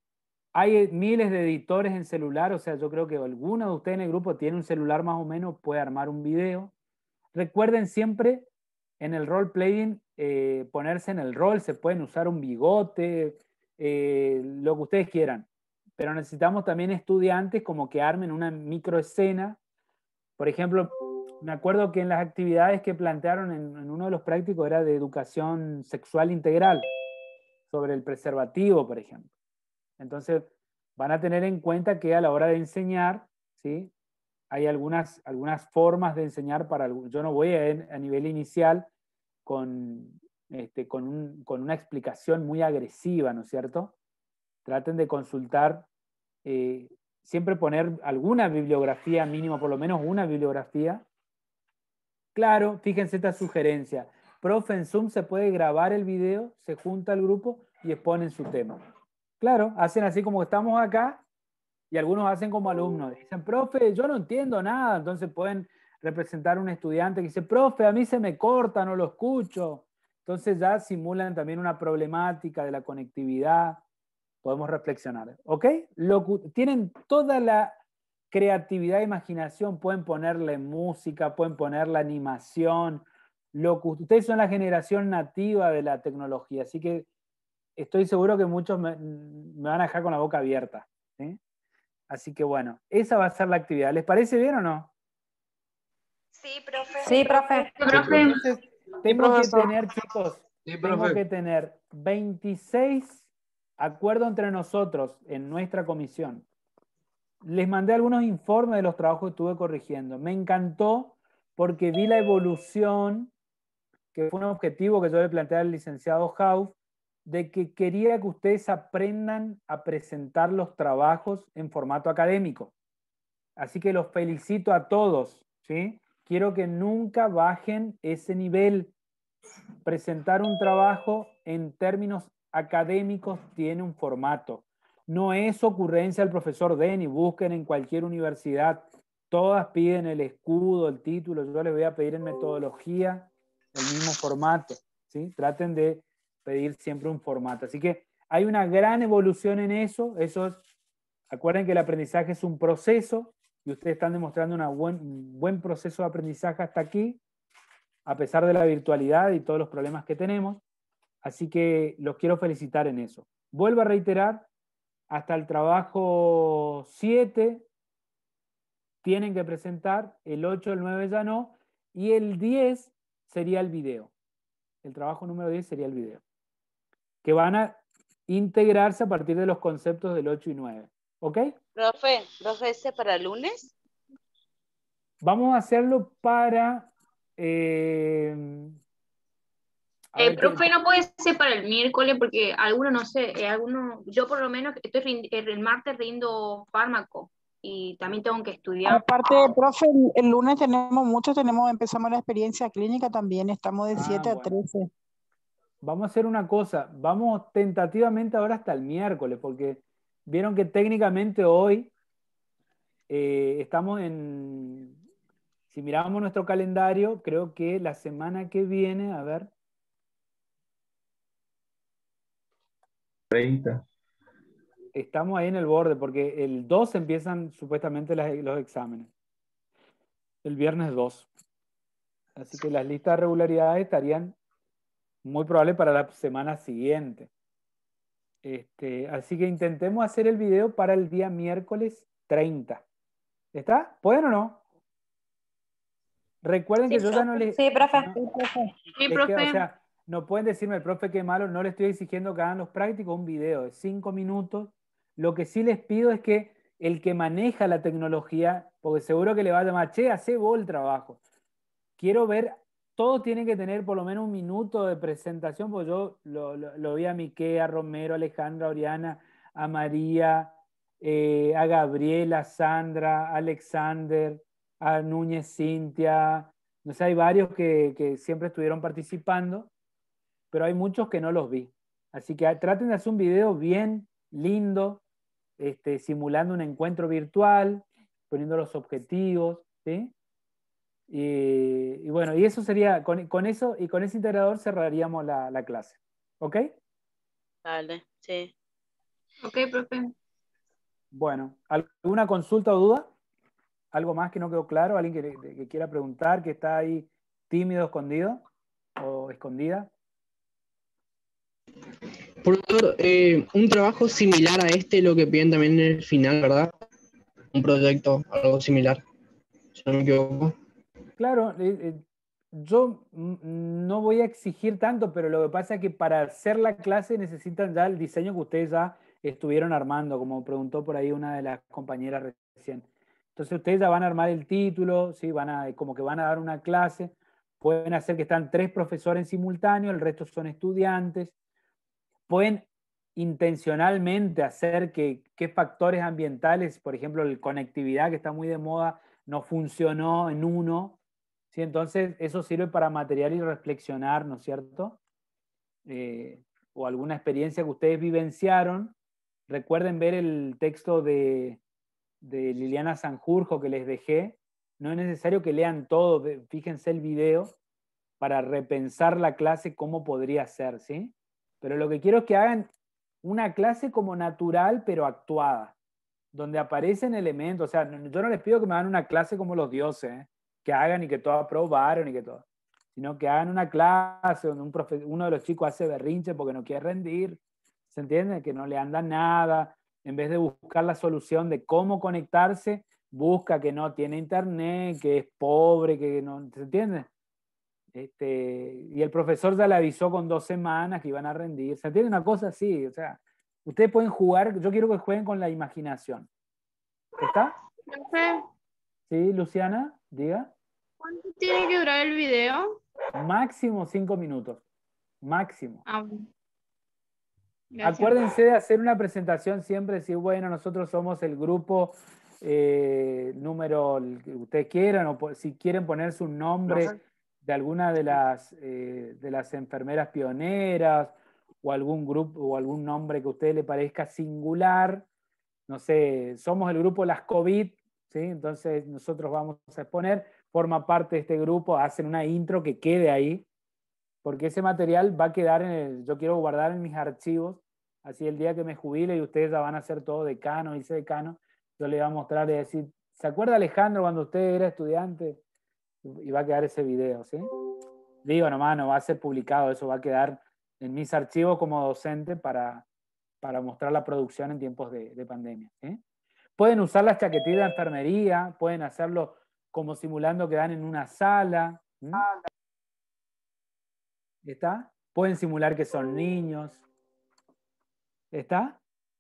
Hay miles de editores en celular, o sea, yo creo que alguno de ustedes en el grupo tiene un celular más o menos, puede armar un video. Recuerden siempre en el role playing eh, ponerse en el rol, se pueden usar un bigote, eh, lo que ustedes quieran. Pero necesitamos también estudiantes como que armen una microescena. Por ejemplo, me acuerdo que en las actividades que plantearon en, en uno de los prácticos era de educación sexual integral, sobre el preservativo, por ejemplo. Entonces, van a tener en cuenta que a la hora de enseñar, ¿sí? Hay algunas, algunas formas de enseñar para... Yo no voy a, a nivel inicial con, este, con, un, con una explicación muy agresiva, ¿no es cierto? Traten de consultar, eh, siempre poner alguna bibliografía mínima, por lo menos una bibliografía. Claro, fíjense esta sugerencia. Profe, en Zoom se puede grabar el video, se junta el grupo y exponen su tema. Claro, hacen así como estamos acá, Y algunos hacen como alumnos, dicen, profe, yo no entiendo nada, entonces pueden representar a un estudiante que dice, profe, a mí se me corta, no lo escucho. Entonces ya simulan también una problemática de la conectividad, podemos reflexionar, ¿ok? Locu- tienen toda la creatividad e imaginación, pueden ponerle música, pueden ponerle animación. Locu- ustedes son la generación nativa de la tecnología, así que estoy seguro que muchos me, me van a dejar con la boca abierta, ¿sí? Así que bueno, esa va a ser la actividad. ¿Les parece bien o no? Sí, profe. Sí, profe. Entonces, tengo que profesor. tener, chicos, Sí, tengo profe. que tener veintiséis acuerdos entre nosotros en nuestra comisión. Les mandé algunos informes de los trabajos que estuve corrigiendo. Me encantó porque vi la evolución, que fue un objetivo que yo le planteé al licenciado Hauff, de que quería que ustedes aprendan a presentar los trabajos en formato académico. Así que los felicito a todos, ¿sí? Quiero que nunca bajen ese nivel. Presentar un trabajo en términos académicos tiene un formato. No es ocurrencia del profesor Denny, busquen en cualquier universidad. Todas piden el escudo, el título. Yo les voy a pedir en metodología el mismo formato, ¿sí? Traten de pedir siempre un formato. Así que hay una gran evolución en eso. Eso es, acuerden que el aprendizaje es un proceso y ustedes están demostrando una buen, un buen proceso de aprendizaje hasta aquí, a pesar de la virtualidad y todos los problemas que tenemos. Así que los quiero felicitar en eso. Vuelvo a reiterar, hasta el trabajo siete tienen que presentar, el ocho, el nueve ya no, y el diez sería el video. El trabajo número diez sería el video. Que van a integrarse a partir de los conceptos del ocho y nueve. ¿Ok? Profe, profe, ¿ese para lunes? Vamos a hacerlo para... Eh, a Eh, ver, ¿qué- profe, no puede ser para el miércoles porque algunos, no sé, eh, algunos, yo por lo menos estoy rin- el martes rindo fármaco y también tengo que estudiar. Aparte, profe, el, el lunes tenemos muchos, tenemos, empezamos la experiencia clínica también, estamos de Ah, siete a bueno. trece. Vamos a hacer una cosa, vamos tentativamente ahora hasta el miércoles, porque vieron que técnicamente hoy eh, estamos en, si mirábamos nuestro calendario, creo que la semana que viene, a ver, treinta. estamos ahí en el borde, porque el dos empiezan supuestamente las- los exámenes, el viernes dos. Así que las listas de regularidades estarían muy probables para la semana siguiente. Este, así que intentemos hacer el video para el día miércoles treinta. ¿Está? ¿Pueden o no? Recuerden Sí, que yo ya no profe. les... Sí, profe. no- Sí, es que, profe. o sea, no pueden decirme, profe, qué malo, no le estoy exigiendo que hagan los prácticos, un video de cinco minutos. Lo que sí les pido es que el que maneja la tecnología, porque seguro que le va a llamar, che, hace vos el trabajo. Quiero ver, todos tienen que tener por lo menos un minuto de presentación, porque yo lo, lo- lo vi a Miquel, a Romero, a Alejandra, a Oriana, a María, eh, a Gabriela, a Sandra, a Alexander, a Núñez, Cintia. No sé, hay varios que, que siempre estuvieron participando, pero hay muchos que no los vi. Así que traten de hacer un video bien lindo, este, simulando un encuentro virtual, poniendo los objetivos, ¿sí? Y, y bueno, y eso sería, con, con eso y con ese integrador cerraríamos la, la clase. ¿Ok? Dale, sí. Ok, profe. Bueno, ¿alguna consulta o duda? ¿Algo más que no quedó claro? ¿Alguien que, que quiera preguntar, que está ahí tímido, escondido o escondida? Profesor, eh, un trabajo similar a este, lo que piden también en el final, ¿verdad? Un proyecto, algo similar, si no me equivoco. Claro, eh, eh, yo mm, no voy a exigir tanto, pero lo que pasa es que para hacer la clase necesitan ya el diseño que ustedes ya estuvieron armando, como preguntó por ahí una de las compañeras recién. Entonces ustedes ya van a armar el título, ¿sí? Van a, como que van a dar una clase, pueden hacer que están tres profesores en simultáneo, el resto son estudiantes, pueden intencionalmente hacer que qué factores ambientales, por ejemplo, la conectividad que está muy de moda, no funcionó en uno, ¿sí? Entonces eso sirve para material y reflexionar, ¿no es cierto? Eh, o alguna experiencia que ustedes vivenciaron. Recuerden ver el texto de de Liliana Sanjurjo que les dejé, no es necesario que lean todo, fíjense el video para repensar la clase cómo podría ser, ¿sí? Pero lo que quiero es que hagan una clase como natural, pero actuada, donde aparecen elementos. O sea, yo no les pido que me hagan una clase como los dioses, ¿eh? Que hagan y que todos aprobaron y que todo, sino que hagan una clase donde un profe, uno de los chicos hace berrinche porque no quiere rendir, ¿se entiende? Que no le anda nada, en vez de buscar la solución de cómo conectarse, busca que no tiene internet, que es pobre, que no, ¿se entiende? Este, y el profesor ya le avisó con dos semanas que iban a rendir, ¿se entiende? Una cosa así, o sea, ustedes pueden jugar, yo quiero que jueguen con la imaginación. ¿Está? Profe, Sí, Luciana, diga. ¿cuánto tiene que durar el video? Máximo cinco minutos, máximo. Ah, bueno. Gracias. Acuérdense de hacer una presentación siempre, decir, bueno, nosotros somos el grupo eh, número el que ustedes quieran, o po- si quieren ponerse un nombre Profe, de alguna de las, eh, de las enfermeras pioneras, o algún grupo, o algún nombre que a ustedes le parezca singular. No sé, somos el grupo Las COVID, ¿sí? Entonces nosotros vamos a exponer, forma parte de este grupo, hacen una intro que quede ahí, porque ese material va a quedar en el, yo quiero guardar en mis archivos, así el día que me jubile y ustedes ya van a hacer todo decano, vicedecano, yo les voy a mostrar y decir, ¿se acuerda Alejandro cuando usted era estudiante? Y va a quedar ese video, ¿sí? Digo nomás, no va a ser publicado, eso va a quedar en mis archivos como docente para, para mostrar la producción en tiempos de, de pandemia, ¿sí? Pueden usar las chaquetitas de enfermería, pueden hacerlo como simulando que dan en una sala, ¿sí? ¿Está? Pueden simular que son niños. ¿Está?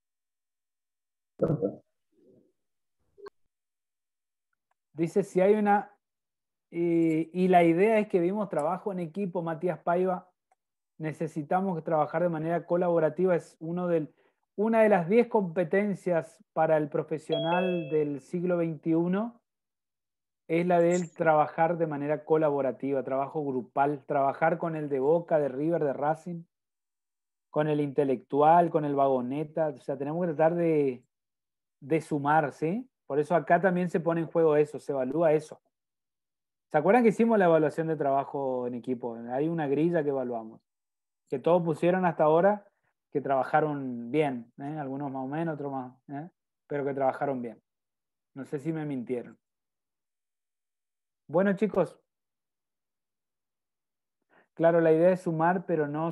Dice si hay una... Y, y la idea es que vimos trabajo en equipo, Matías Paiva. Necesitamos trabajar de manera colaborativa. Es uno del, una de las diez competencias para el profesional del siglo veintiuno. Es la de él trabajar de manera colaborativa, trabajo grupal, trabajar con el de Boca, de River, de Racing, con el intelectual, con el vagoneta. O sea, tenemos que tratar de, de sumar, ¿sí? Por eso acá también se pone en juego eso, se evalúa eso. ¿Se acuerdan que hicimos la evaluación de trabajo en equipo? Hay una grilla que evaluamos, que todos pusieron hasta ahora que trabajaron bien, ¿eh? Algunos más o menos, otros más, ¿eh? Pero que trabajaron bien. No sé si me mintieron. Bueno, chicos. Claro, la idea es sumar, pero no...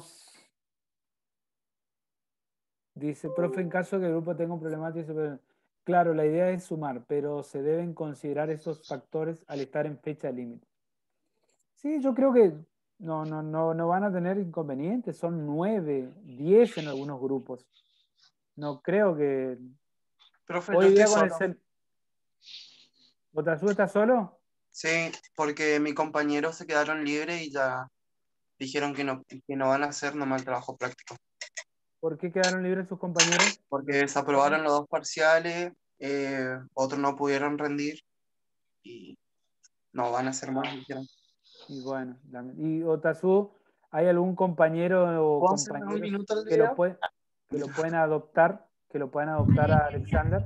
Dice, profe, en caso de que el grupo tenga un problema... Claro, la idea es sumar, pero se deben considerar esos factores al estar en fecha límite. Sí, yo creo que no, no, no, no van a tener inconvenientes. Son nueve, diez en algunos grupos. No creo que... profe, yo Hoy día estoy con el solo. cel... ¿Otasú está solo? Sí, porque mis compañeros se quedaron libres y ya dijeron que no, que no van a hacer nomás el trabajo práctico. ¿Por qué quedaron libres sus compañeros? Porque desaprobaron los dos parciales, eh, otros no pudieron rendir y no van a hacer más, dijeron. Y bueno, la- y Otasú, ¿hay algún compañero o ¿Puedo hacerme un compañeros minuto del que lo, video? puede, que lo pueden adoptar? Que lo pueden adoptar a Alexander.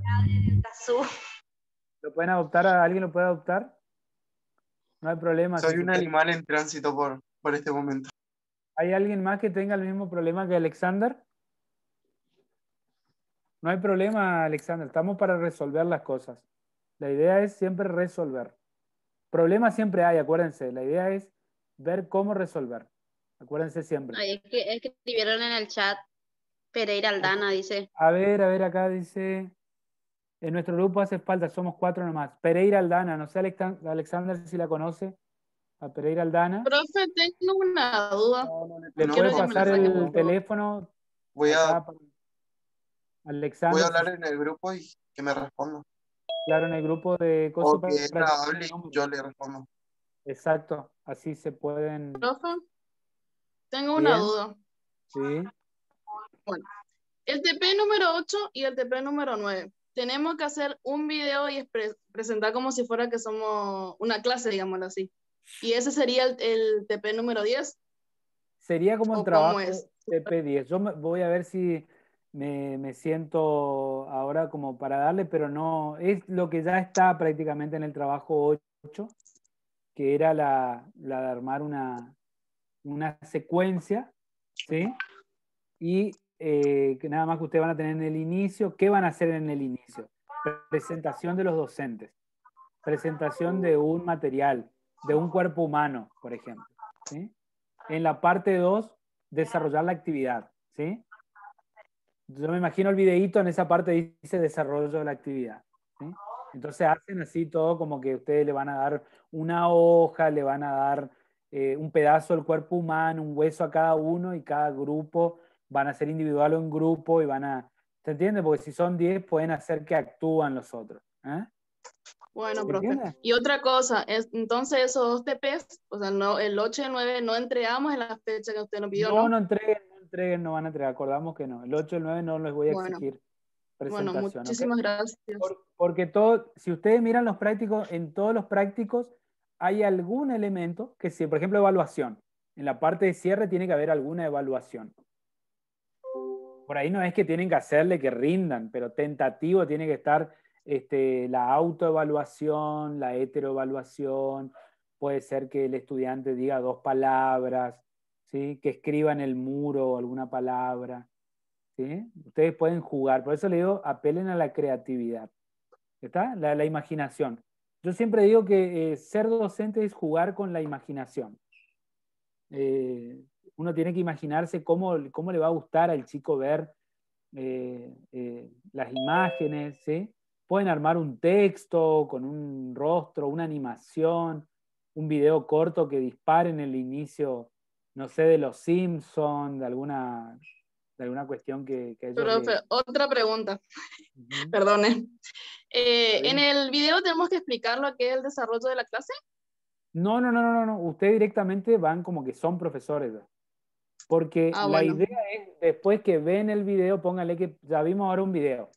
¿Lo pueden adoptar a alguien? ¿Lo puede adoptar? No hay problema. Soy si se un puede. animal en tránsito por, por este momento. ¿Hay alguien más que tenga el mismo problema que Alexander? No hay problema, Alexander. Estamos para resolver las cosas. La idea es siempre resolver. Problemas siempre hay, acuérdense. La idea es ver cómo resolver. Acuérdense siempre. Ay, es que, es que escribieron en el chat. Pereira Aldana dice. A ver, a ver, acá dice... En nuestro grupo hace falta, somos cuatro nomás. Pereira Aldana, no sé Alex- Alexander si la conoce. A Pereira Aldana. Profe, tengo una duda. ¿Le No, puede no, pasar no, el no. teléfono? Voy a, acá para Alexander, voy a hablar si- en el grupo y que me responda. claro, en el grupo de cosas O que ella para- hable y yo le respondo. Exacto, así se pueden. Profe, tengo una Bien. duda. Sí. Bueno, el T P número ocho y el T P número nueve. Tenemos que hacer un video y expre- presentar como si fuera que somos una clase, digámoslo así. Y ese sería el, el T P número diez. Sería como el ¿O trabajo cómo es? T P diez. Yo me- voy a ver si me, me siento ahora como para darle, pero no, es lo que ya está prácticamente en el trabajo ocho, que era la, la de armar una, una secuencia, ¿sí? Y eh, que nada más que ustedes van a tener en el inicio. ¿Qué van a hacer en el inicio? Presentación de los docentes, presentación de un material, de un cuerpo humano, por ejemplo, ¿sí? En la parte dos, desarrollar la actividad, ¿sí? Yo me imagino el videíto, en esa parte dice desarrollo de la actividad, ¿sí? Entonces hacen así todo como que ustedes le van a dar una hoja, le van a dar eh, un pedazo del cuerpo humano, un hueso a cada uno, y cada grupo van a ser individual o en grupo y van a... ¿Se entiende? Porque si son diez pueden hacer que actúan los otros, ¿eh? Bueno, ¿Se profe. entiende? Y otra cosa, es, entonces esos dos T Ps, o sea, no, el ocho y el nueve no entregamos en la fecha que usted nos pidió, No, ¿no? no entreguen, no entreguen, no van a entregar. Acordamos que no. El ocho y el nueve no les voy a Bueno, exigir bueno, presentación, ¿ok? muchísimas gracias. Por- porque todo, si ustedes miran los prácticos, en todos los prácticos hay algún elemento que, si, por ejemplo, evaluación. En la parte de cierre tiene que haber alguna evaluación. Por ahí no es que tienen que hacerle que rindan, pero tentativo tiene que estar este, la autoevaluación, la heteroevaluación. Puede ser que el estudiante diga dos palabras, ¿sí? Que escriba en el muro alguna palabra, ¿sí? Ustedes pueden jugar, por eso le digo, apelen a la creatividad, ¿está? La, la imaginación. Yo siempre digo que eh, ser docente es jugar con la imaginación. Eh, uno tiene que imaginarse cómo, cómo le va a gustar al chico ver eh, eh, las imágenes, ¿sí? Pueden armar un texto con un rostro, una animación, un video corto que dispare en el inicio, no sé, de los Simpsons, de alguna, de alguna cuestión que, que a ellos Profe, les- otra pregunta, Ujú. perdone. Eh, Está ¿En bien. el video tenemos que explicar lo que es el desarrollo de la clase? No, no, no, no, no, no. Ustedes directamente van como que son profesores. Porque Ah, la bueno. idea es, después que ven el video, pónganle que ya vimos ahora un video.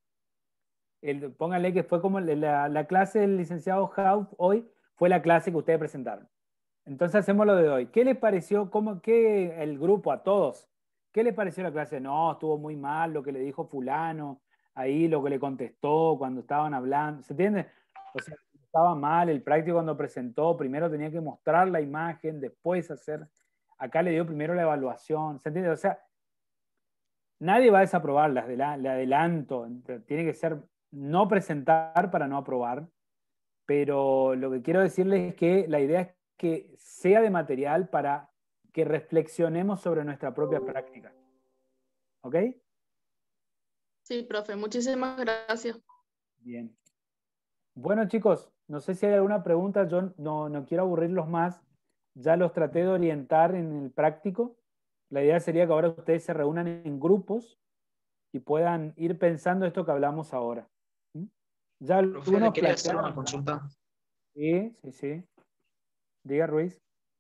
El, pónganle que fue como la, la clase del licenciado Haupt hoy, fue la clase que ustedes presentaron. Entonces hacemos lo de hoy. ¿Qué les pareció? ¿Cómo, qué, el grupo, a todos? ¿Qué les pareció la clase? No, estuvo muy mal lo que le dijo fulano, ahí lo que le contestó cuando estaban hablando. ¿Se entiende? O sea, estaba mal el práctico cuando presentó, primero tenía que mostrar la imagen, después hacer... Acá le dio primero la evaluación. ¿Se entiende? O sea, nadie va a desaprobar, le adela- le adelanto. Tiene que ser no presentar para no aprobar. Pero lo que quiero decirles es que la idea es que sea de material para que reflexionemos sobre nuestra propia práctica. ¿Ok? Sí, profe, muchísimas gracias. Bien. Bueno, chicos, no sé si hay alguna pregunta. Yo no, no quiero aburrirlos más. Ya los traté de orientar en el práctico. La idea sería que ahora ustedes se reúnan en grupos y puedan ir pensando esto que hablamos ahora. ¿Mm? Ya Profe, le algunos quería hacer una plantearon... consulta. Sí, sí, sí. Diga, Ruiz.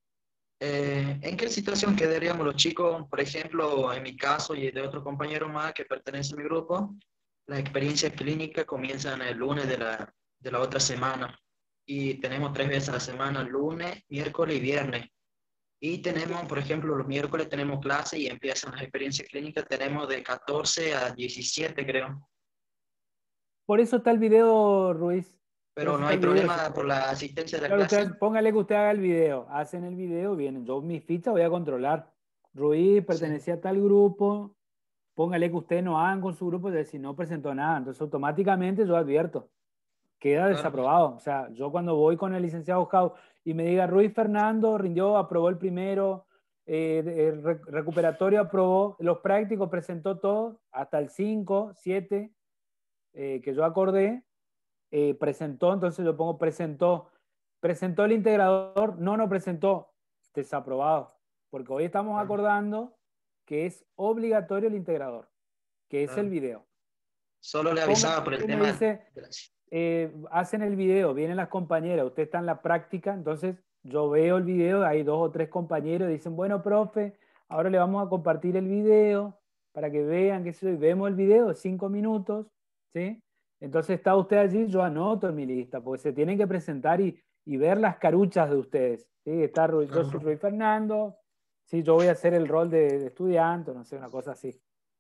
Eh, ¿en qué situación quedaríamos los chicos? Por ejemplo, en mi caso y de otros compañeros más que pertenecen a mi grupo, las experiencias clínicas comienzan el lunes de la, de la otra semana y tenemos tres veces a la semana, lunes, miércoles y viernes. Y tenemos, por ejemplo, los miércoles tenemos clase y empiezan las experiencias clínicas, tenemos de catorce a diecisiete, creo. Por eso está el video, Ruiz. Por Pero eso no está hay el video. problema por la asistencia de la Claro, clase. usted, póngale que usted haga el video. Hacen el video, vienen. Yo mi ficha voy a controlar. Ruiz pertenecía a tal grupo. Póngale que ustedes no hagan con su grupo, de si no presentó nada. Entonces automáticamente yo advierto. Queda Claro. desaprobado. O sea, yo cuando voy con el licenciado Jau y me diga Ruiz Fernando rindió, aprobó el primero, eh, el re- recuperatorio aprobó, los prácticos presentó todo, hasta el cinco, siete, eh, que yo acordé, eh, presentó, entonces yo pongo presentó, presentó el integrador, no, no presentó, desaprobado, porque hoy estamos acordando que es obligatorio el integrador, que es Claro. el video. Solo le avisaba Póngale por el que me tema dice, de la- eh, hacen el video, vienen las compañeras, usted está en la práctica, entonces yo veo el video, hay dos o tres compañeros, dicen, bueno, profe, ahora le vamos a compartir el video para que vean que soy, vemos el video, cinco minutos, ¿sí? Entonces está usted allí, yo anoto en mi lista, porque se tienen que presentar y, y ver las caruchas de ustedes, ¿sí? Está, Ru- yo soy Ruiz Fernando, ¿sí? Yo voy a hacer el rol de, de estudiante, no sé, una cosa así.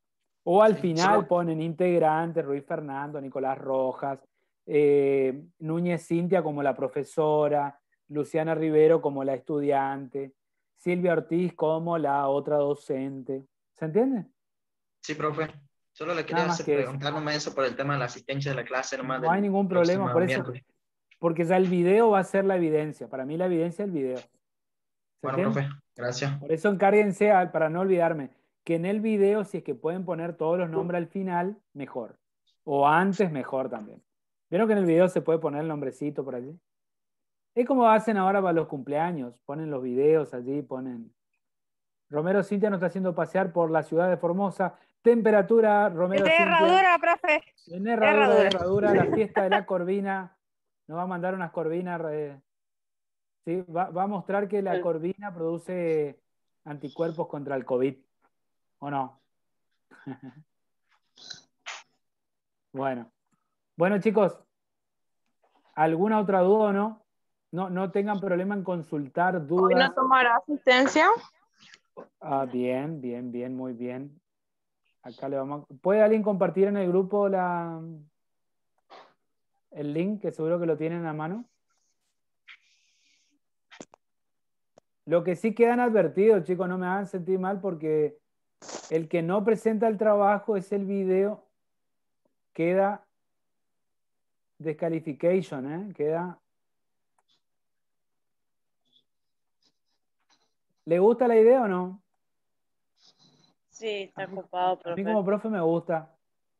O al final ponen integrantes, Ruiz Fernando, Nicolás Rojas, eh, Núñez Cintia como la profesora, Luciana Rivero como la estudiante, Silvia Ortiz como la otra docente. ¿Se entiende? Sí, profe. Solo le Nada quería más hacer que eso. preguntar nomás eso por el tema de la asistencia de la clase nomás No hay del ningún problema, próximo por eso, miércoles. porque ya el video va a ser la evidencia. Para mí la evidencia es el video. ¿Se Bueno, entiende? profe, gracias. Por eso encárguense, a- para no olvidarme, que en el video, si es que pueden poner todos los nombres al final, mejor. O antes, mejor también. ¿Vieron que en el video se puede poner el nombrecito por allí? Es como hacen ahora para los cumpleaños. Ponen los videos allí, ponen... Romero Cintia nos está haciendo pasear por la ciudad de Formosa. Temperatura, Romero Es de Cintia. herradura, profe. En herradura, Herradura. herradura, la fiesta de la corvina. Nos va a mandar unas corvinas. eh, ¿sí? va, va a mostrar que la corvina produce anticuerpos contra el COVID. ¿O no? Bueno. Bueno, chicos. ¿Alguna otra duda o no? No, no tengan problema en consultar ¿Hoy dudas. no tomará asistencia? Ah, bien, bien, bien, muy bien. Acá le vamos a... ¿Puede alguien compartir en el grupo la... el link, que seguro que lo tienen a mano? Lo que sí quedan advertidos, chicos, no me hagan sentir mal, porque el que no presenta el trabajo es el video, queda descalification, ¿eh? Queda... ¿Le gusta la idea o no? Sí, está ocupado, A mí profe. como profe me gusta.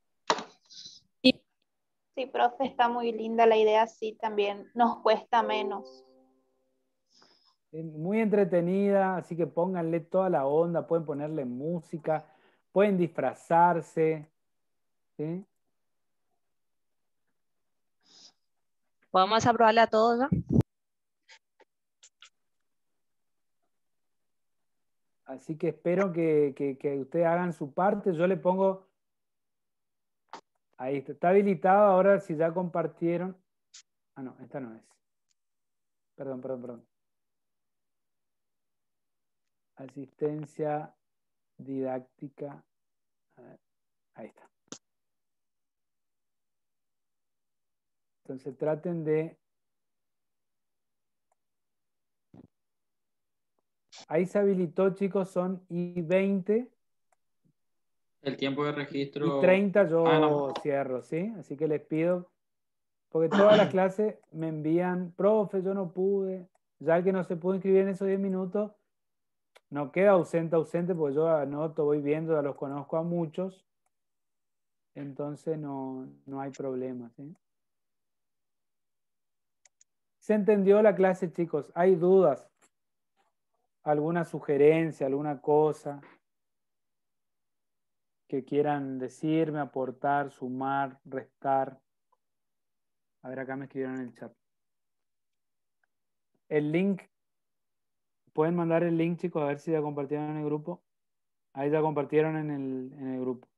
Sí, profe, está muy linda la idea, sí, también nos cuesta menos. Es muy entretenida, así que pónganle toda la onda, pueden ponerle música, pueden disfrazarse, ¿sí? ¿Podemos aprobarle a todos ya? Así que espero que, que, que ustedes hagan su parte. Yo le pongo... Ahí está, está habilitado ahora si ya compartieron. Ah, no, esta no es. Perdón, perdón, perdón. Asistencia didáctica. A ver, ahí está. Entonces traten de... Ahí se habilitó, chicos, son I veinte. El tiempo de registro. Y treinta yo Ah, no. cierro, ¿sí? Así que les pido, porque todas las clases me envían, profe, yo no pude, ya el que no se pudo inscribir en esos diez minutos, no queda ausente, ausente, porque yo anoto, voy viendo, ya los conozco a muchos, entonces no, no hay problema, ¿sí? ¿Se entendió la clase, chicos? ¿Hay dudas? ¿Alguna sugerencia, alguna cosa que quieran decirme, aportar, sumar, restar? A ver, acá me escribieron en el chat. El link, pueden mandar el link, chicos, a ver si ya compartieron en el grupo. Ahí ya compartieron en el, en el grupo.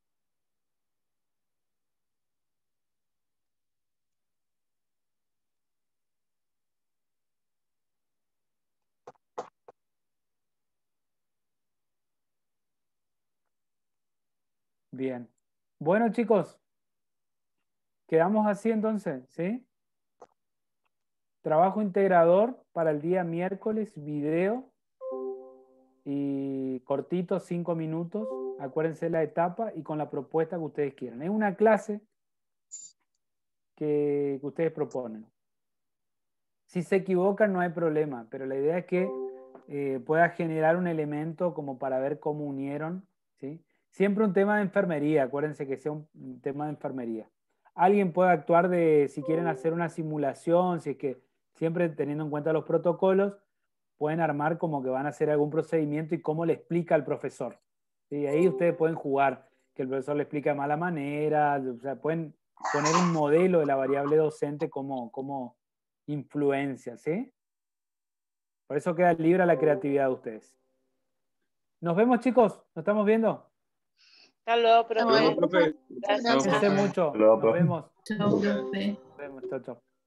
Bien. Bueno, chicos, quedamos así entonces, ¿sí? Trabajo integrador para el día miércoles, video y cortito, cinco minutos. Acuérdense la etapa y con la propuesta que ustedes quieran. Es una clase que, que ustedes proponen. Si se equivocan no hay problema, pero la idea es que eh, pueda generar un elemento como para ver cómo unieron, ¿sí? Siempre un tema de enfermería, acuérdense que sea un, un tema de enfermería. Alguien puede actuar de, si quieren hacer una simulación, si es que siempre teniendo en cuenta los protocolos, pueden armar como que van a hacer algún procedimiento y cómo le explica al profesor. ¿Sí? Ahí ustedes pueden jugar, que el profesor le explica de mala manera, o sea, pueden poner un modelo de la variable docente como, como influencia, ¿sí? Por eso queda libre la creatividad de ustedes. Nos vemos, chicos, nos estamos viendo. Hasta luego, profe. Hasta luego, profe. Gracias. Cuídense mucho. Hasta luego, Nos profe. vemos. Chao, profe. Nos vemos. Chao, chao.